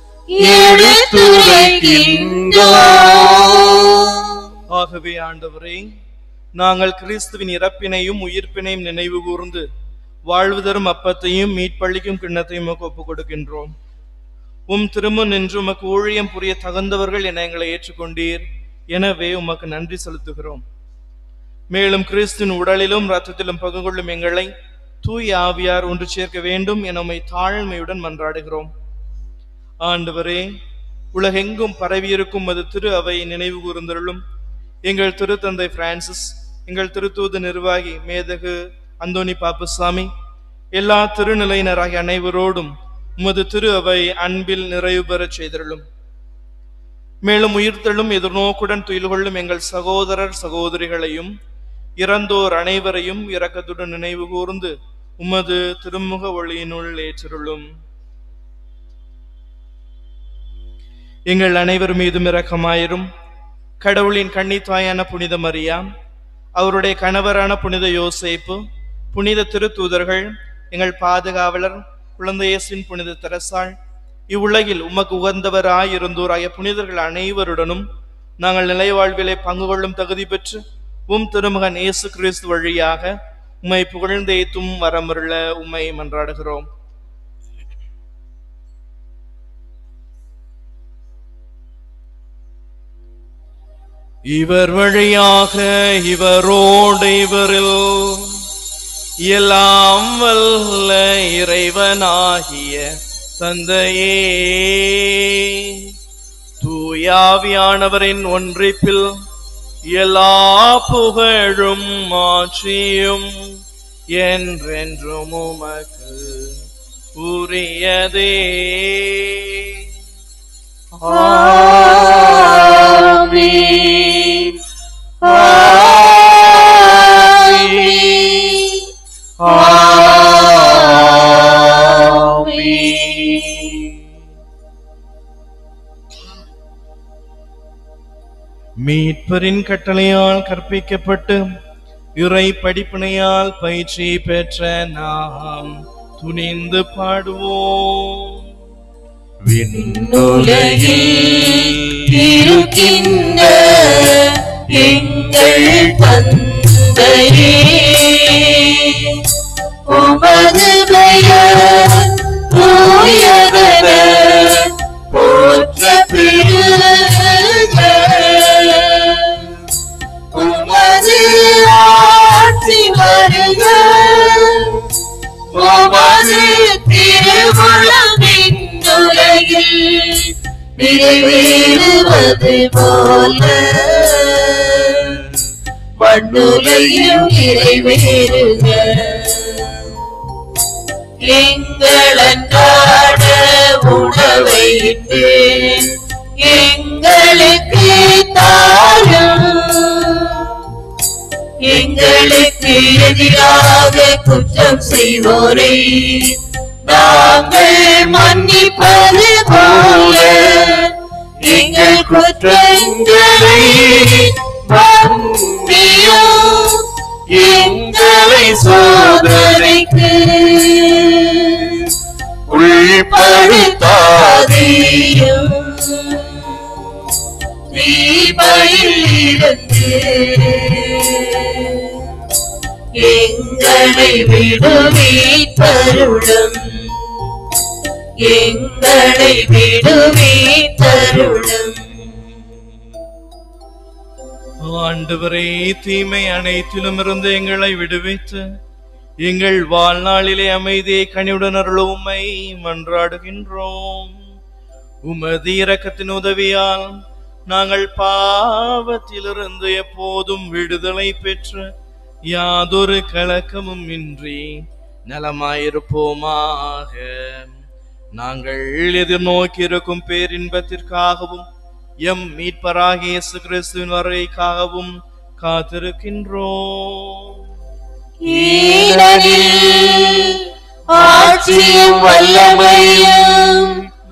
Speaker 5: எடுத்துரைக்கின்றோம்.
Speaker 3: ஆகவே ஆண்டவரே, நாங்கள் கிறிஸ்துவின் இறப்பினையும் உயிர்ப்பினையும் நினைவு கூர்ந்து வாழ்வு தரும் அப்பத்தையும் மீட்பளிக்கும் கிண்ணத்தையும் உமக்கு ஒப்புக் கொடுக்கின்றோம். உம் திரும்ப நின்று உமக்கு ஊழியம் புரிய தகுந்தவர்கள் என எங்களை ஏற்றுக்கொண்டீர். எனவே உமக்கு நன்றி செலுத்துகிறோம். மேலும் கிறிஸ்துவின் உடலிலும் இரத்தத்திலும் பங்கு கொள்ளும் எங்களை தூய ஆவியார் ஒன்று சேர்க்க வேண்டும் என உம்மை தாழ்மையுடன் மன்றாடுகிறோம். ஆண்டவரே, உலகெங்கும் பரவியிருக்கும் அது திரு அவை நினைவு கூர்ந்தருளும். எங்கள் திருத்தந்தை பிரான்சிஸ், எங்கள் திருத்தூது நிர்வாகி மேதகு அந்தோனி பாப்புசாமி, எல்லா திருநிலையினராகிய அனைவரோடும் உமது திரு அவை அன்பில் நிறைவு பெறச் செய்தருளும். மேலும் உயிர்த்தெழும் எதிர்நோக்குடன் துயில் கொள்ளும் எங்கள் சகோதரர் சகோதரிகளையும் இறந்தோர் அனைவரையும் இரக்கத்துடன் நினைவு கூர்ந்து உமது திருமுக ஒளியினுள் ஏற்றருளும். எங்கள் அனைவர் மீதும் இரக்கமாயிரும். கடவுளின் கன்னித்தாயான புனித மரியா, அவருடைய கணவரான புனித யோசேப்பு, புனித திருத்தூதர்கள், எங்கள் பாதுகாவலர் குழந்தை இயேசுவின் புனித தெரசாள், இவ்வுலகில் உமக்கு உகந்தவராயிருந்தோராய புனிதர்கள் அனைவருடனும் நாங்கள் நிலை வாழ்விலை பங்கு கொள்ளும் தகுதி பெற்று உம் திருமகன் இயேசு கிறிஸ்து வழியாக உம்மை புகழ்ந்தேத்தும் வரமருள உம்மை மன்றாடுகிறோம். இவர் வழியாக இவரோடு இவரில் எல்லாம் வல்ல இறைவனாகிய தந்தையே, தூயாவியானவரின் ஒன்றிப்பில் எல்லா புகழும் ஆட்சியும் என்றென்றும் உமக்கு உரியதே.
Speaker 5: ஆமென். ஆமென். ஆமென்.
Speaker 3: மீட்பரின் கட்டளையால் கற்பிக்கப்பட்டு இறை படிப்பினையால் பயிற்சி பெற்ற நாம் துணிந்து பாடுவோம்.
Speaker 5: விண்ணுலகில் இருக்கின்ற எங்கள் தந்தையே, உமது பெயர் தூயதென போற்றப் பெறுக. உமது ஆட்சி வருக. உமது திருவுளம் விண்ணுலகில் நிறைவேறுவது போல மண்ணுலகிலும் நிறைவேறுக. எங்கள் அன்றாட உணவை இன்று எங்களுக்கு தாரும். எங்களுக்கு எதிராக குற்றம் செய்வோரை நாங்கள் மன்னிப்பது போல எங்கள் குற்றங்களை மன்னியும். எங்களை சோதனைக்கு உள்படுத்தாதேயும் இருந்து எங்களை விடுவித்தருளும், எங்களை விடுவித்தருளும்.
Speaker 3: ஆண்டவரே, தீமை அனைத்திலும் இருந்து எங்களை விடுவித்து எங்கள் வாழ்நாளிலே அமைதியை கனிவுடன் அருளும் உம்மை மன்றாடுகின்றோம். உமது இரக்கத்தின் உதவியால் நாங்கள் பாவத்திலிருந்து எப்போதும் விடுதலை பெற்று யாதொரு கலக்கமும் இன்றி நலமாயிருப்போமாக. நாங்கள் எதிர்நோக்கி இருக்கும் பேரின்பத்திற்காகவும் எம் மீட்பராகிய இயேசு கிறிஸ்துவின் வருகைக்காகவும் காத்திருக்கின்றோம்.
Speaker 5: ஆட்சியும் வல்லமையும்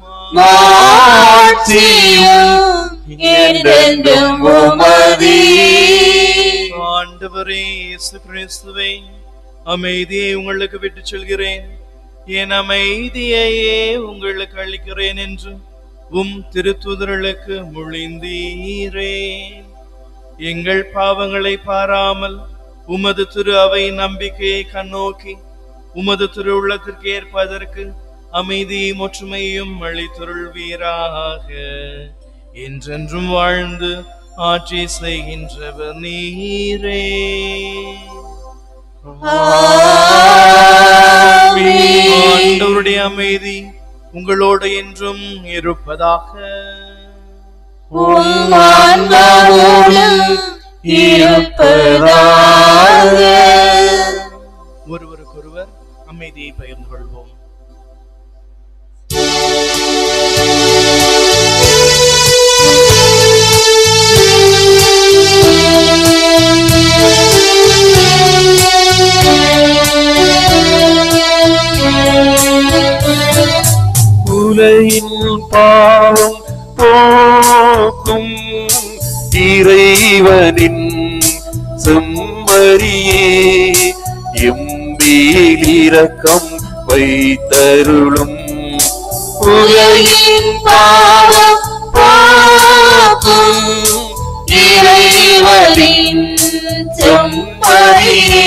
Speaker 5: மாட்சியும் என்றென்றும் உமதே.
Speaker 3: ஆண்டவரே இயேசு கிறிஸ்துவே, அமைதியை உங்களுக்கு விட்டுச் செல்கிறேன், என் அமைதியையே உங்களுக்கு அளிக்கிறேன் என்று உம் திருத்துதர்களுக்கு மொழிந்தீரே. எங்கள் பாவங்களை பாராமல் உமது திரு அவை நம்பிக்கையை கண்ணோக்கி உமது திரு உள்ளத்திற்கு ஏற்பதற்கு அமைதியும் ஒற்றுமையும் அளித்தருள்வீராக. என்றென்றும் வாழ்ந்து ஆட்சி செய்கின்றவர் நீரே. ஆண்டவருடைய அமைதி உங்களோடு என்றும் இருப்பதாக. ஒருவருக்கொருவர் அமைதியை பகிர்ந்து கொள்வோம்.
Speaker 1: உலகின் பாவம் போக்கும் இறைவனின் செம்மறியே, எம்மேல் இரக்கம் வைத்தருளும்.
Speaker 5: உலகின் பாவம் போக்கும் இறைவனின் செம்மறியே,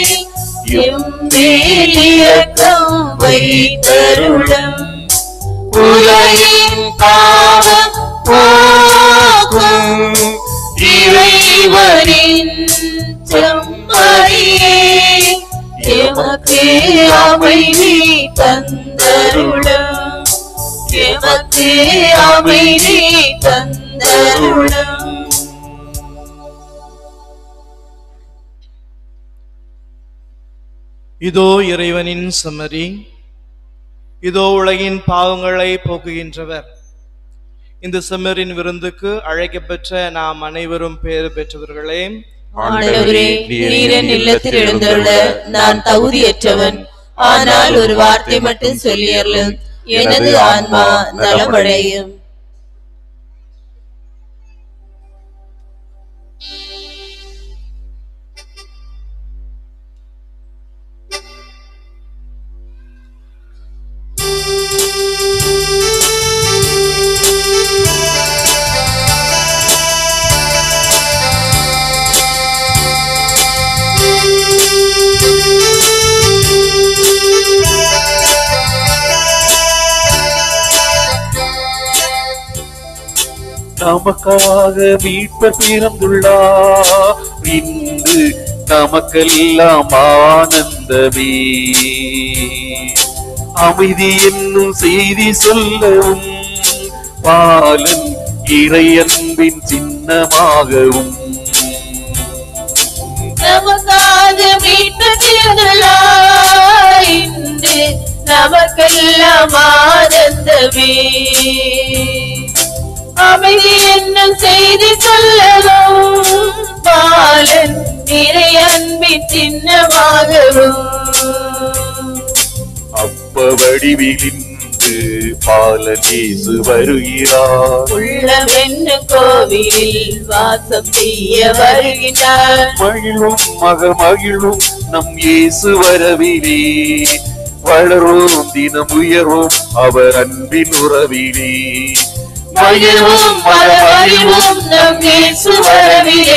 Speaker 5: எம்மேல் இரக்கம் வைத்தருளும். உலகின் பாவம் போக்கும் இறைவனின் செம்மறியே, எமக்கு அமைதி தந்தருளும், எமக்கு அமைதி தந்தருளும்.
Speaker 3: இதோ இறைவனின் செம்மறி, இதோ உலகின் பாவங்களை போக்குகின்றவர். இந்த செம்மறின் விருந்துக்கு அழைக்கப்பெற்ற நாம் அனைவரும் பேறு பெற்றவர்களே.
Speaker 5: ஆண்டவரே, நீரின் இல்லத்தில் எழுந்துள்ள நான் தகுதியற்றவன், ஆனால் ஒரு வார்த்தை மட்டும் சொல்லியருளும், எனது ஆன்மா நலமடையும்.
Speaker 1: நமக்காக மீட்பர் பிறந்துள்ளார், இன்று நமக்கெல்லாம் ஆனந்தமே. அமைதி என்னும் செய்தி சொல்லவும், பாலன் இறை அன்பின் சின்னமாகவும்.
Speaker 5: நமக்காக மீட்பர் பிறந்துள்ளார், இன்று நமக்கெல்லாம் ஆனந்தமே. அமைதி என்னும் செய்தி சொல்லவும், பாலன் இறை அன்பின் சின்னமாகவும்.
Speaker 1: அப்ப வடிவிலிருந்து பாலன் இயேசு வருகிறார்,
Speaker 5: உள்ளம் என்னும் கோவிலில் வாசம் செய்ய வருகின்றார்.
Speaker 1: மகிழும் மக மகிழும் நம் இயேசு வரவிலே, வளரும் தினம் உயர்வோம் அவர் அன்பின் உறவிலே.
Speaker 5: மகிழ்வும் மகிழ்வும் நம் இயேசு வரவிலே,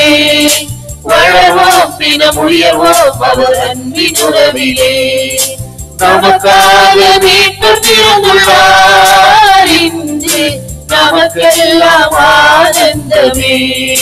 Speaker 5: தினம் உயர்வோம் அவர் அன்பின் உறவிலே. நமக்காக மீட்பர் பிறந்துள்ளார் இன்று நமக்கெல்லாம் ஆனந்தமே.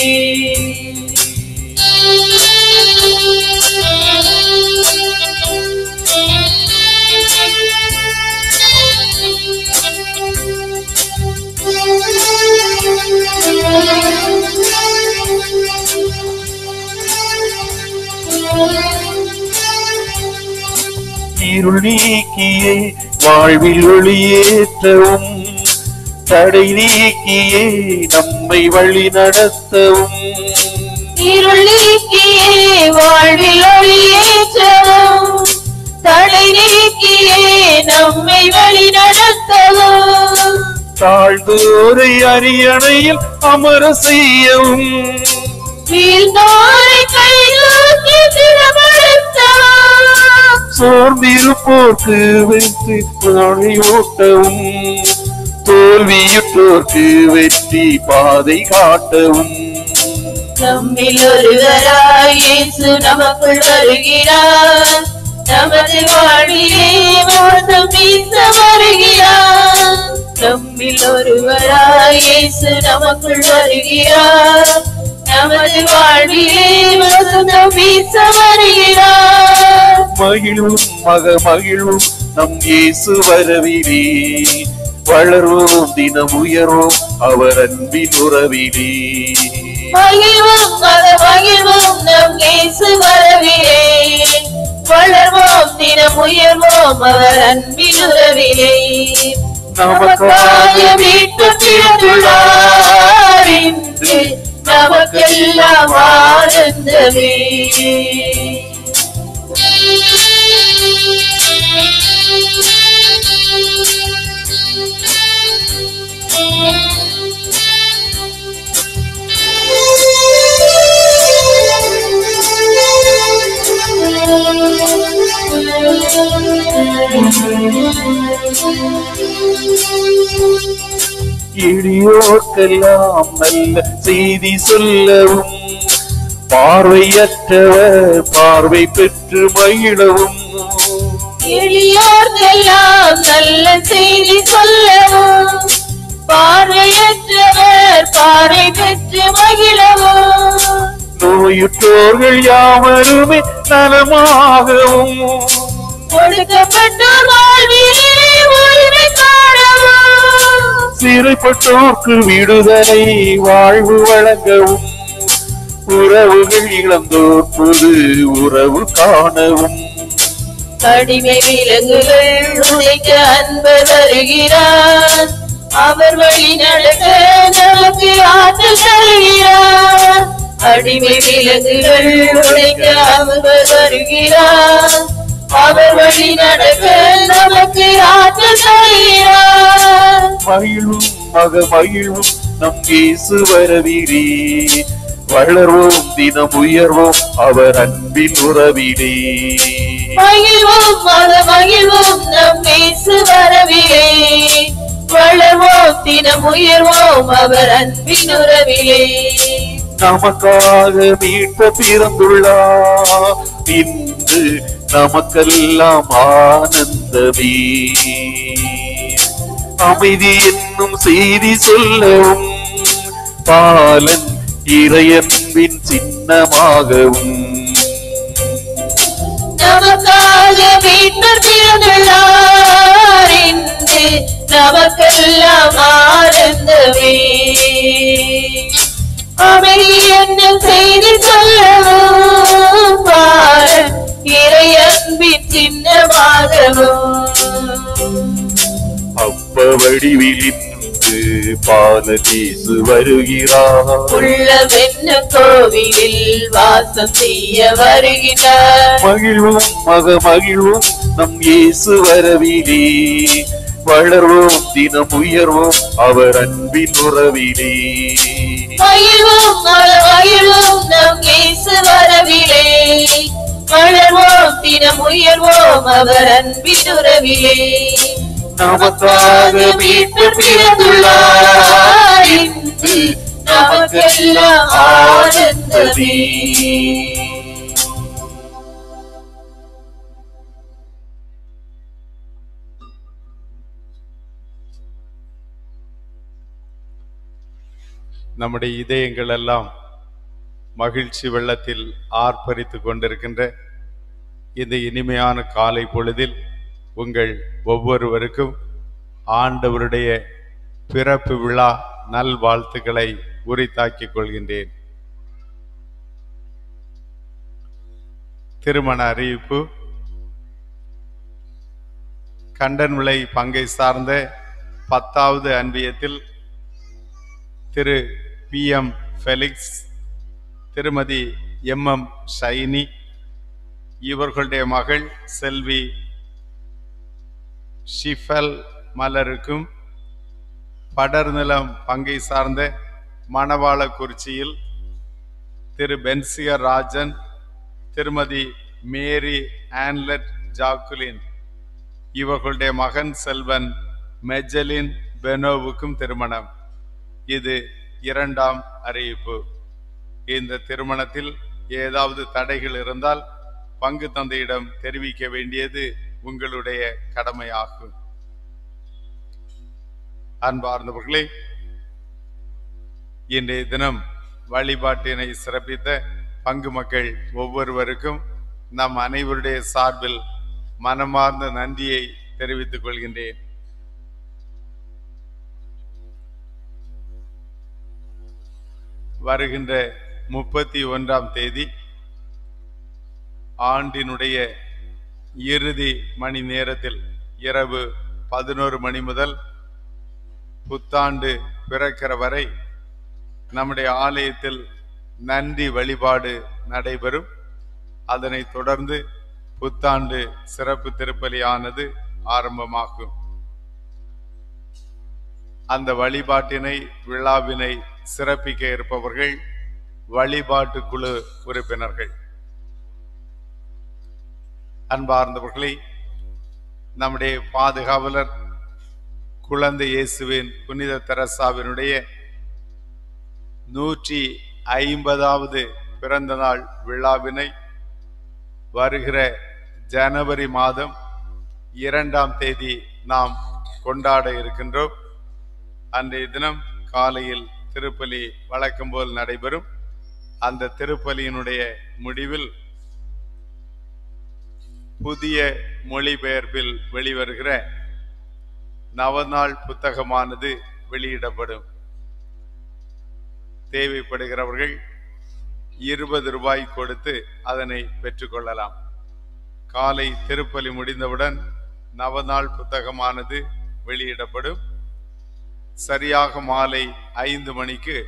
Speaker 1: இருள் நீக்கியே வாழ்வில் ஒளியேற்றவும் தடை நீக்கியே நம்மை வழி நடத்தவும்.
Speaker 5: இருள் நீக்கியே வாழ்வில் ஒளியேற்றவும் தடை நீக்கியே நம்மை வழி நடத்தவும்.
Speaker 1: தாழ்ந்தோரை அரியணையில் அமர செய்யவும்
Speaker 5: வீழ்ந்தோரை கை தூக்கி திடப்படுத்தவும்.
Speaker 1: சோர்ந்திருப்போர்க்கு வைத்து பாதை ஓட்டவும் தோல்வியுற்றோர்க்கு வெற்றி பாதை காட்டவும்.
Speaker 5: நம்மில் ஒருவராய் இயேசு நமக்குள் வருகிறார். நமது வாழ்விலே மோசம் வீச வருகிறார். நம்மில் ஒருவராய் இயேசு நமக்குள் வருகிறார். நமது வாழ்விலே மோசம் வீச வருகிறார்.
Speaker 1: மகிழும் மக மகிழும் நம் இயேசு வரவிலே வளர்வோம் தினம் உயர்வோம் அவர் அன்பின் உறவிலே.
Speaker 5: மகிழ்வோம் மக மகிழ்வோம் நம் இயேசு வரவிலே வளர்வோம் தினம் உயர்வோம் அவர் அன்பின் உறவிலே. நமக்காக மீட்பர் பிறந்துள்ளார் இன்று நமக்கெல்லாம் ஆனந்தமே.
Speaker 1: எளியோர்க்கெல்லாம் நல்ல செய்தி சொல்லவும் பார்வையற்றவர் பார்வை பெற்று மகிழவும்.
Speaker 5: எளியோர்க்கெல்லாம் நல்ல செய்தி சொல்லவும் பார்வையற்றவர் பார்வை பெற்று மகிழவும்.
Speaker 1: நோயுற்றோர்கள் யாவருமே நலமாகவும்
Speaker 5: ஒடுக்கப்பட்டோர் வாழ்விலே உரிமை காணவும்.
Speaker 1: சிறைப்பட்டோர்க்கு விடுதலை வாழ்வு வழங்கவும் உறவுகள் இழந்தோர் புது உறவு காணவும்.
Speaker 5: அடிமை விலங்குகள் உழைக்க அன்பர் வருகிறார். அவர் வழி நடக்க நமக்கு ஆற்றல் தருகிறார். அடிமை விலங்குகள் உழைக்க அன்பர் வருகிறார். அவர் வழி நடக்க நமக்கு ஆற்றல் தருகிறார்.
Speaker 1: மகிழும் மக மகிழும் நம் இயேசு வரவிலே வளர்வோம் தினம் உயர்வோம் அவர் அன்பின் உறவிலே.
Speaker 5: மகிழ்வோம் மக மகிழ்வோம் நம் இயேசு வரவிலே வளர்வோம் தினம் உயர்வோம் அவர் அன்பின் உறவிலே.
Speaker 1: நமக்காக மீட்ப பிறந்துள்ளார் இன்று நமக்கெல்லாம் ஆனந்தமே. அமைதி என்னும் செய்தி சொல்லவும் பாலன் இறையன்பின் சின்னமாகவும்.
Speaker 5: நமக்காக மீட்பர் பிறந்துள்ளார் இன்று நமக்கெல்லாம் ஆனந்தமே. அமைதி என்னும் செய்தி சொல்லவும் பாலன் இறையன்பின் சின்னமாகவும்.
Speaker 1: அப்ப வடிவில் இன்று பாலனேசு வருகிறார்.
Speaker 5: உள்ளவென்ன கோவிலில் வாசம் செய்ய வருகிறார்.
Speaker 1: மகிழ்வும் மக மகிழ்வும் நம் இயேசு வரவிலே வளர்வோம் தினம் உயர்வோம் அவர் அன்பின் உறவிலே.
Speaker 5: மகிழ்வோம் மக மகிழ்வோம் நம் இயேசு வரவிலே வளர்வோம் தினம் உயர்வோம் அவர் அன்பின் உறவிலே.
Speaker 1: நமக்காக மீட்பர் பிறந்துள்ளார் இன்று நமக்கெல்லாம் ஆனந்தமே.
Speaker 6: நம்முடைய இதயங்கள் எல்லாம் மகிழ்ச்சி வெள்ளத்தில் ஆர்ப்பரித்து கொண்டிருக்கின்ற இந்த இனிமையான காலை பொழுதில் உங்கள் ஒவ்வொருவருக்கும் ஆண்டவருடைய பிறப்பு விழா நல்வாழ்த்துக்களை உரித்தாக்கிக் கொள்கின்றேன். திருமண அறிவிப்பு. கண்டன்விளை பங்கை சார்ந்த பத்தாவது அன்பியத்தில் திரு பி எம் ஃபெலிக்ஸ், திருமதி எம் எம் ஷைனி, இவர்களுடைய மகள் செல்வி ஷிஃபல் மலருக்கும், படர்நிலம் பங்கை சார்ந்த மணவாளக்குறிச்சியில் திரு பென்சியர் ராஜன், திருமதி மேரி ஆன்லட் ஜாக்குலின், இவர்களுடைய மகன் செல்வன் மெஜலின் பெனோவுக்கும் திருமணம். இது இரண்டாம் அறிவிப்பு. இந்த திருமணத்தில் ஏதாவது தடைகள் இருந்தால் பங்கு தந்தையிடம் தெரிவிக்க வேண்டியது உங்களுடைய கடமையாகும். அன்பார்ந்தவர்களே, இன்றைய தினம் வழிபாட்டினை சிறப்பித்த பங்கு மக்கள் ஒவ்வொருவருக்கும் நம் அனைவருடைய சார்பில் மனமார்ந்த நன்றியை தெரிவித்துக் கொள்கின்றேன். வருகின்ற முப்பத்தி ஒன்றாம் தேதி ஆண்டினுடைய இறுதி மணி நேரத்தில் இரவு பதினோரு மணி முதல் புத்தாண்டு பிறக்கிற வரை நம்முடைய ஆலயத்தில் நன்றி வழிபாடு நடைபெறும். அதனை தொடர்ந்து புத்தாண்டு சிறப்பு திருப்பலியானது ஆரம்பமாகும். அந்த வழிபாட்டினை விழாவினை சிறப்பிக்க இருப்பவர்கள் வழிபாட்டு குழு உறுப்பினர்கள். அன்பார்ந்தவர்களை, நம்முடைய பாதுகாவலர் குழந்தை இயேசுவின் புனித தெரசாவினுடைய நூற்றி ஐம்பதாவது பிறந்த நாள் விழாவினை வருகிற ஜனவரி மாதம் இரண்டாம் தேதி நாம் கொண்டாட இருக்கின்றோம். அன்றைய தினம் காலையில் திருப்பலி வழக்கம் போல் நடைபெறும். அந்த திருப்பலியினுடைய முடிவில் புதிய மொழிபெயர்ப்பில் வெளிவருகிற நவநாள் புத்தகமானது வெளியிடப்படும். தேவைப்படுகிறவர்கள் இருபது ரூபாய் கொடுத்து அதனை பெற்றுக்கொள்ளலாம். காலை திருப்பலி முடிந்தவுடன் நவநாள் புத்தகமானது வெளியிடப்படும். சரியாக மாலை ஐந்து மணிக்கு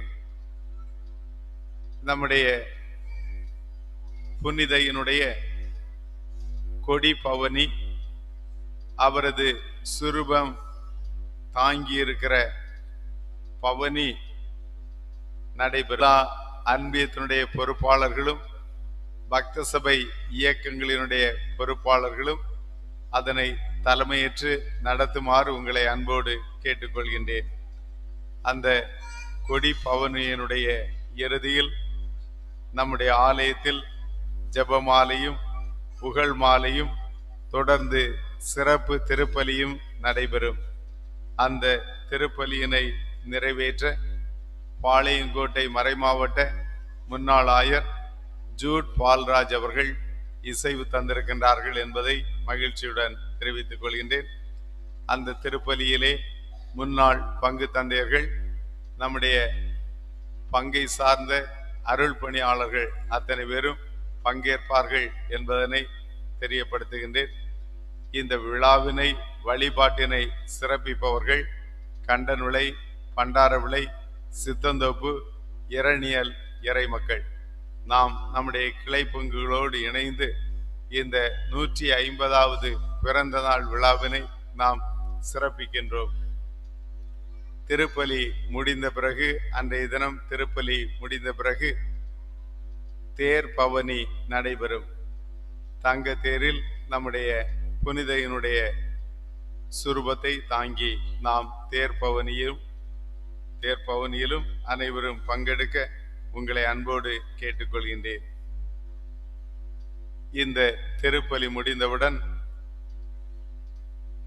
Speaker 6: நம்முடைய புனிதையினுடைய கொடி பவனி, அவரது சுரூபம் தாங்கியிருக்கிற பவனி நடைபெற அன்பியத்தினுடைய பொறுப்பாளர்களும் பக்த சபை இயக்கங்களினுடைய பொறுப்பாளர்களும் அதனை தலைமையேற்று நடத்துமாறு உங்களை அன்போடு கேட்டுக்கொள்கின்றேன். அந்த கொடி பவனியினுடைய இறுதியில் நம்முடைய ஆலயத்தில் ஜெபமாலையும் புகழ் மாலையும் தொடர்ந்து சிறப்பு திருப்பலியும் நடைபெறும். அந்த திருப்பலியினை நிறைவேற்ற பாளையங்கோட்டை மறைமாவட்ட முன்னாள் ஆயர் ஜூட் பால்ராஜ் அவர்கள் இசைவு தந்திருக்கின்றார்கள் என்பதை மகிழ்ச்சியுடன் தெரிவித்துக் கொள்கின்றேன். அந்த திருப்பலியிலே முன்னாள் பங்கு தந்தையர்கள், நம்முடைய பங்கை சார்ந்த அருள் பணியாளர்கள் அத்தனை பேரும் பங்கேற்பார்கள் என்பதனை தெரியப்படுத்துகின்றேன். இந்த விழாவினை வழிபாட்டினை சிறப்பிப்பவர்கள் கண்டன்விளை, பண்டாரவிளை, சித்தந்தோப்பு, இரணியல் இறை மக்கள். நாம் நம்முடைய கிளை பங்குகளோடு இணைந்து இந்த நூற்றி ஐம்பதாவது பிறந்த நாள் விழாவினை நாம் சிறப்பிக்கின்றோம். திருப்பலி முடிந்த பிறகு, அன்றைய தினம் திருப்பலி முடிந்த பிறகு தேர் பவனி நடைபெறும். தங்க தேரில் நம்முடைய புனிதையினுடைய சுரூபத்தை தாங்கி நாம் தேர் பவனியும் தேர் பவனியிலும் அனைவரும் பங்கெடுக்க உங்களை அன்போடு கேட்டுக்கொள்கின்றேன். இந்த திருப்பலி முடிந்தவுடன்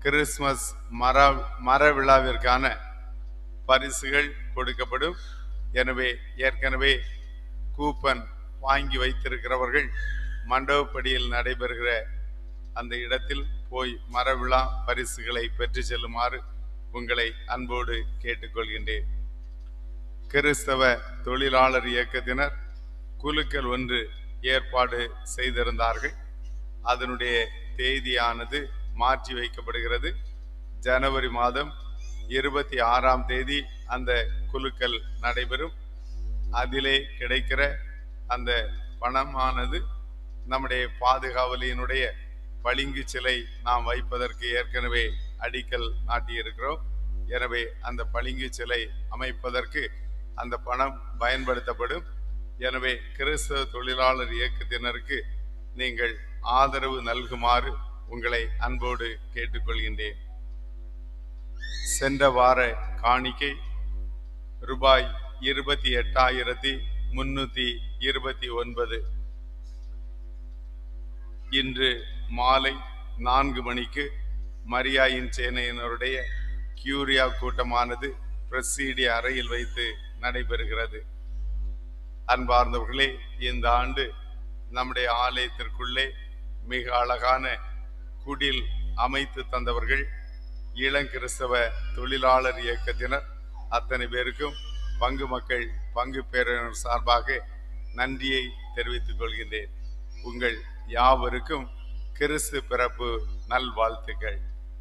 Speaker 6: கிறிஸ்துமஸ் மர மர விழாவிற்கான பரிசுகள் கொடுக்கப்படும். எனவே ஏற்கனவே கூப்பன் வாங்கி வைத்திருக்கிறவர்கள் மண்டபப்படியில் நடைபெறுகிற அந்த இடத்தில் போய் மரவிழா பரிசுகளை பெற்று செல்லுமாறு உங்களை அன்போடு கேட்டுக்கொள்கின்றேன். கிறிஸ்தவ தொழிலாளர் இயக்கத்தினர் குலுக்கல் ஒன்று ஏற்பாடு செய்திருந்தார்கள். அதனுடைய தேதியானது மாற்றி வைக்கப்படுகிறது. ஜனவரி மாதம் இருபத்தி ஆறாம் தேதி அந்த குலுக்கல் நடைபெறும். அதிலே கிடைக்கிற அந்த பணமானது நம்முடைய பாதுகாவலியினுடைய பளிங்கு சிலை நாம் வைப்பதற்கு ஏற்கனவே அடிக்கல் நாட்டியிருக்கிறோம். எனவே அந்த பளிங்கு சிலை அமைப்பதற்கு அந்த பணம் பயன்படுத்தப்படும். எனவே கிறிஸ்தவ தொழிலாளர் இயக்கத்தினருக்கு நீங்கள் ஆதரவு நல்குமாறு உங்களை அன்போடு கேட்டுக்கொள்கின்றேன். சென்ற வார காணிக்கை ரூபாய் இருபத்தி எட்டாயிரத்தி முன்னூத்தி இருபத்தி ஒன்பது. இன்று மாலை நான்கு மணிக்கு மரியாயின் சேனையினருடைய கியூரியா கூட்டமானது பிரசீடிய அறையில் வைத்து நடைபெறுகிறது. அன்பார்ந்தவர்களே, இந்த ஆண்டு நம்முடைய ஆலயத்திற்குள்ளே மிக அழகான குடில் அமைத்து தந்தவர்கள் இளங்கிறிஸ்தவ தொழிலாளர் இயக்கத்தினர். அத்தனை பேருக்கும் பங்கு மக்கள் பங்கு பேரினர் சார்பாக நன்றியை தெரிவித்துக் கொள்கின்றேன். உங்கள் யாவருக்கும் கிறிஸ்து பிறப்பு நல்வாழ்த்துக்கள்.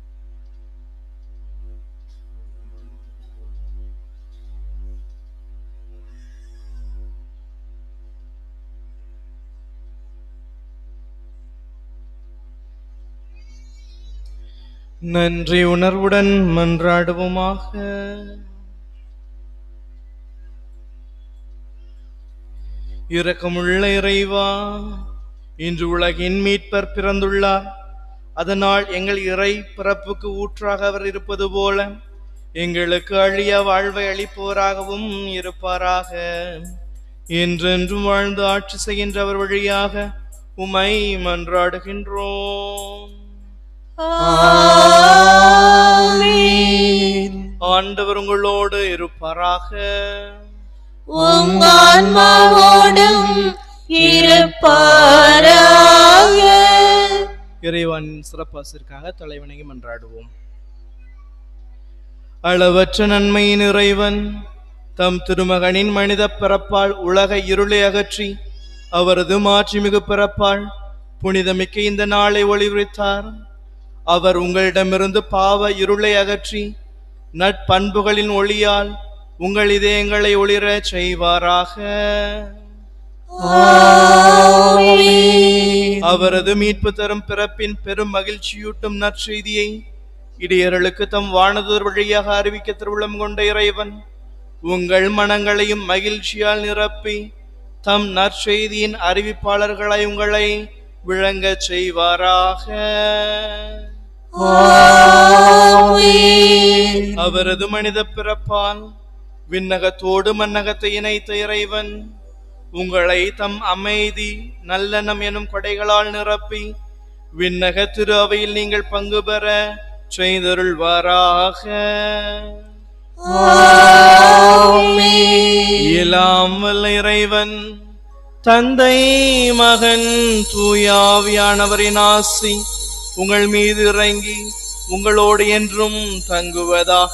Speaker 3: நன்றி உணர்வுடன் மன்றாடுவோமாக. இரக்கமுள்ள இறைவா, இன்று உலகின் மீட்பர் பிறந்துள்ளார். அதனால் எங்கள் இறை பிறப்புக்கு ஊற்றாக அவர் இருப்பது போல எங்களுக்கு அழிய வாழ்வை அளிப்பவராகவும் இருப்பாராக. என்றென்றும் வாழ்ந்து ஆட்சி செய்கின்றவர் வழியாக உமை மன்றாடுகின்றோம். ஆண்டவர் உங்களோடு இருப்பாராக. இறைவனின் சிறப்பாசிற்காக தலைவணங்கி மன்றாடுவோம். அளவற்ற நன்மையின் இறைவன் தம் திருமகனின் மனித பிறப்பால் உலக இருளை அகற்றி அவரது மாட்சிமிகு பிறப்பால் புனிதமிக்க இந்த நாளை ஒளிவித்தார். அவர் உங்களிடமிருந்து பாவ இருளை அகற்றி நட்பண்புகளின் ஒளியால் உங்கள் இதயங்களை ஒளிர செய்வாராக. அவரது மீட்பு தரும் பிறப்பின் பெரும் மகிழ்ச்சியூட்டும் நற்செய்தியை இடையர்களுக்கு தம் வானதூர் வழியாக அறிவிக்க திருவுளம் கொண்ட இறைவன் உங்கள் மனங்களையும் மகிழ்ச்சியால் நிரப்பி தம் நற்செய்தியின் அறிவிப்பாளர்களை உங்களை விளங்க செய்வாராக. அவரது மனித பிறப்பால் விண்ணகத்தோடு மன்னகத்தை இணைத்த இறைவன் உங்களை தம் அமைதி நல்லெண்ணம் எனும் கொடைகளால் நிரப்பி விண்ணக திரு அவையில் நீங்கள் பங்கு பெற செய்தருள்வாராக. எல்லாம் வல்ல இறைவன் தந்தை மகன் தூயாவியானவரின் ஆசி உங்கள் மீது இறங்கி உங்களோடு என்றும் தங்குவதாக.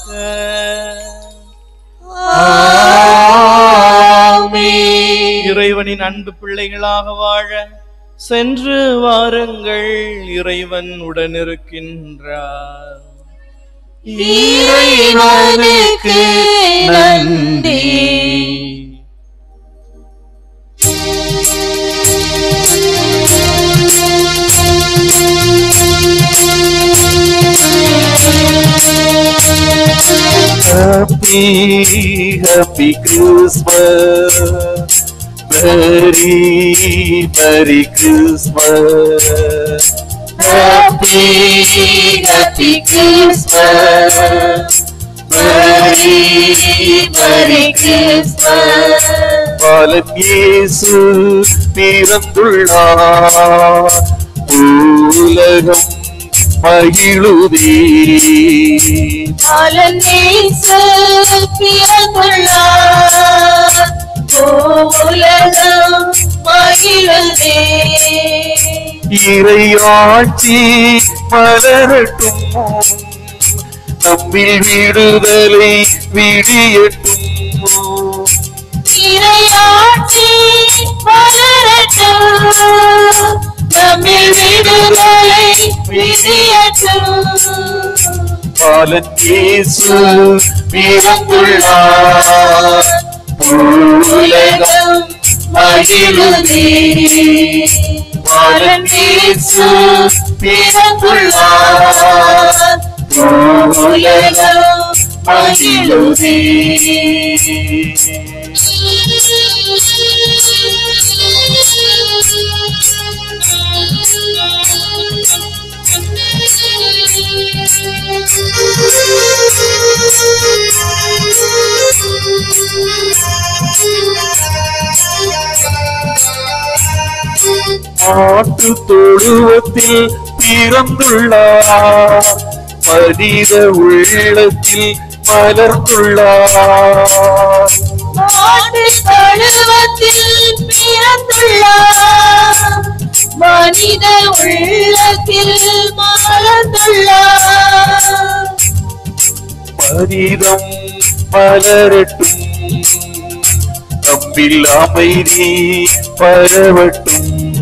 Speaker 3: இறைவனின் அன்பு பிள்ளைகளாக வாழ சென்று வாருங்கள். இறைவன் உடனிருக்கின்றார்.
Speaker 5: இறைவனுக்கு நன்றி.
Speaker 1: Happy, happy Christmas, Merry, Merry Christmas.
Speaker 5: Happy, happy Christmas, Merry, Merry Christmas.
Speaker 1: Balan இயேசு பிறந்துள்ளார், உலகம் மகிழுதே.
Speaker 5: பாலன் இயேசு பிறந்துள்ளார், உலகம் மகிழுதே.
Speaker 1: இறையாட்சி மலரட்டும், நம்மில் விடுதலை விடியட்டும்.
Speaker 5: இறையாட்சி மலரட்டும், நம்மில் விடுதலை விடியட்டும்.
Speaker 1: பாலன் இயேசு பிறந்துள்ளார்,
Speaker 5: உலகம் மகிழுதே. பாலன் இயேசு பிறந்துள்ளார், உலகம் மகிழுதே.
Speaker 1: ஆட்டு தொழுவத்தில் பிறந்துள்ளார், மனித உள்ளத்தில் மலர்ந்துள்ளார்.
Speaker 5: ஆட்டு தொழுவத்தில் பிறந்துள்ளார், மனித உள்ளத்தில் மலர்ந்துள்ளார்.
Speaker 1: மனிதம் மலரட்டும், நம்மில் அமைதி பரவட்டும்.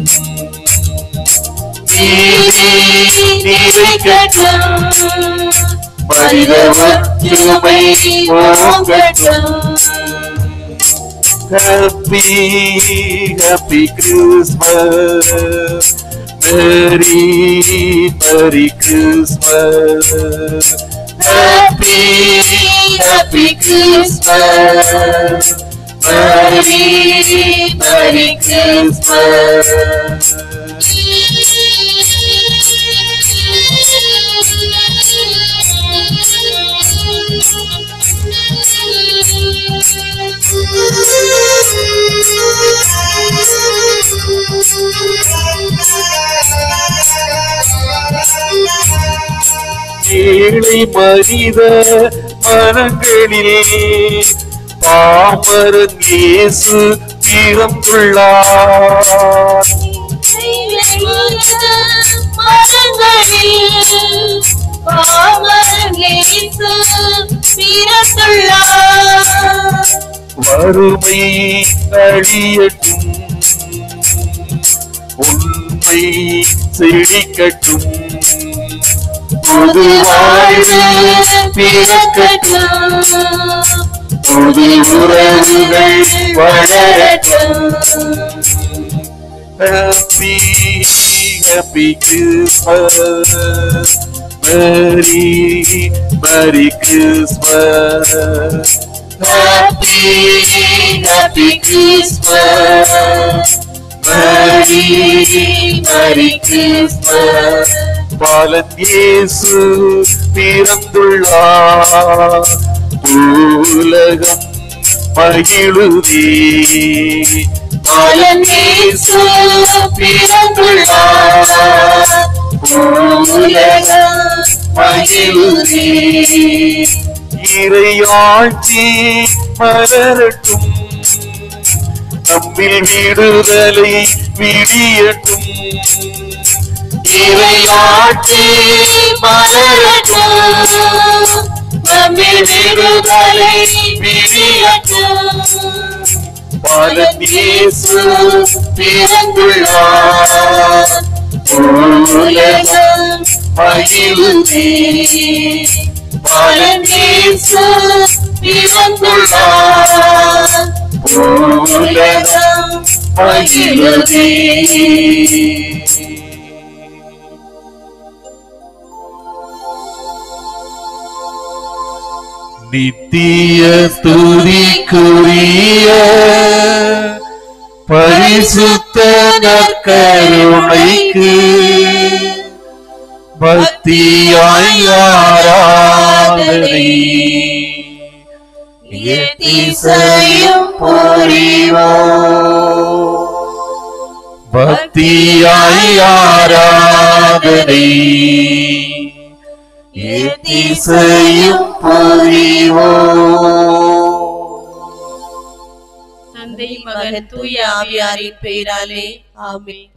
Speaker 5: நீதி நிறைக்கட்டும், மனித ஒற்றுமை ஓங்கட்டும்.
Speaker 1: Happy, happy Christmas, Merry, Merry Christmas.
Speaker 5: Happy, happy Christmas, Merry, Merry Christmas.
Speaker 1: ஏழை மனித மனங்களில் பாமரன் இயேசு பிறந்துள்ளார்.
Speaker 5: மரங்களில் பாமரன் இயேசு பிறந்துள்ளார்.
Speaker 1: வறுமை அழியட்டும், உண்மை செழிக்கட்டும்.
Speaker 5: புது வாழ்வு பிறக்கட்டும், புது உறவுகள் வளரட்டும்.
Speaker 1: Happy, happy Christmas, Merry, Merry Christmas.
Speaker 5: Happy, happy Christmas, Merry, Merry Christmas.
Speaker 1: Balan இயேசு பிறந்துள்ளார், உலகம் மகிழுதே.
Speaker 5: பாலன் இயேசு பிறந்துள்ளார், உலகம் மகிழுதே.
Speaker 1: இறையாட்சி மலரட்டும், நம்மில் விடுதலை விடியட்டும்.
Speaker 5: இறையாட்சி மலரட்டும், நம்மில் விடுதலை விடியட்டும்.
Speaker 1: பாலன் இயேசு
Speaker 5: பிறந்துள்ளார், உலகம் மகிழுதே. பாலன் இயேசு பிறந்துள்ளார், உலகம் மகிழுதே.
Speaker 1: நித்திய துதிக்குரிய பரிசுத்த நற்கருணைக்கு பக்தியாய் ஆராதனை
Speaker 5: எத்திசையும் புரிவோம்.
Speaker 1: பக்தியாய் ஆராதனை எத்திசையும் புரிவோம்.
Speaker 2: தந்தை மகன் தூய ஆவியாரின் பெயராலே ஆமென்.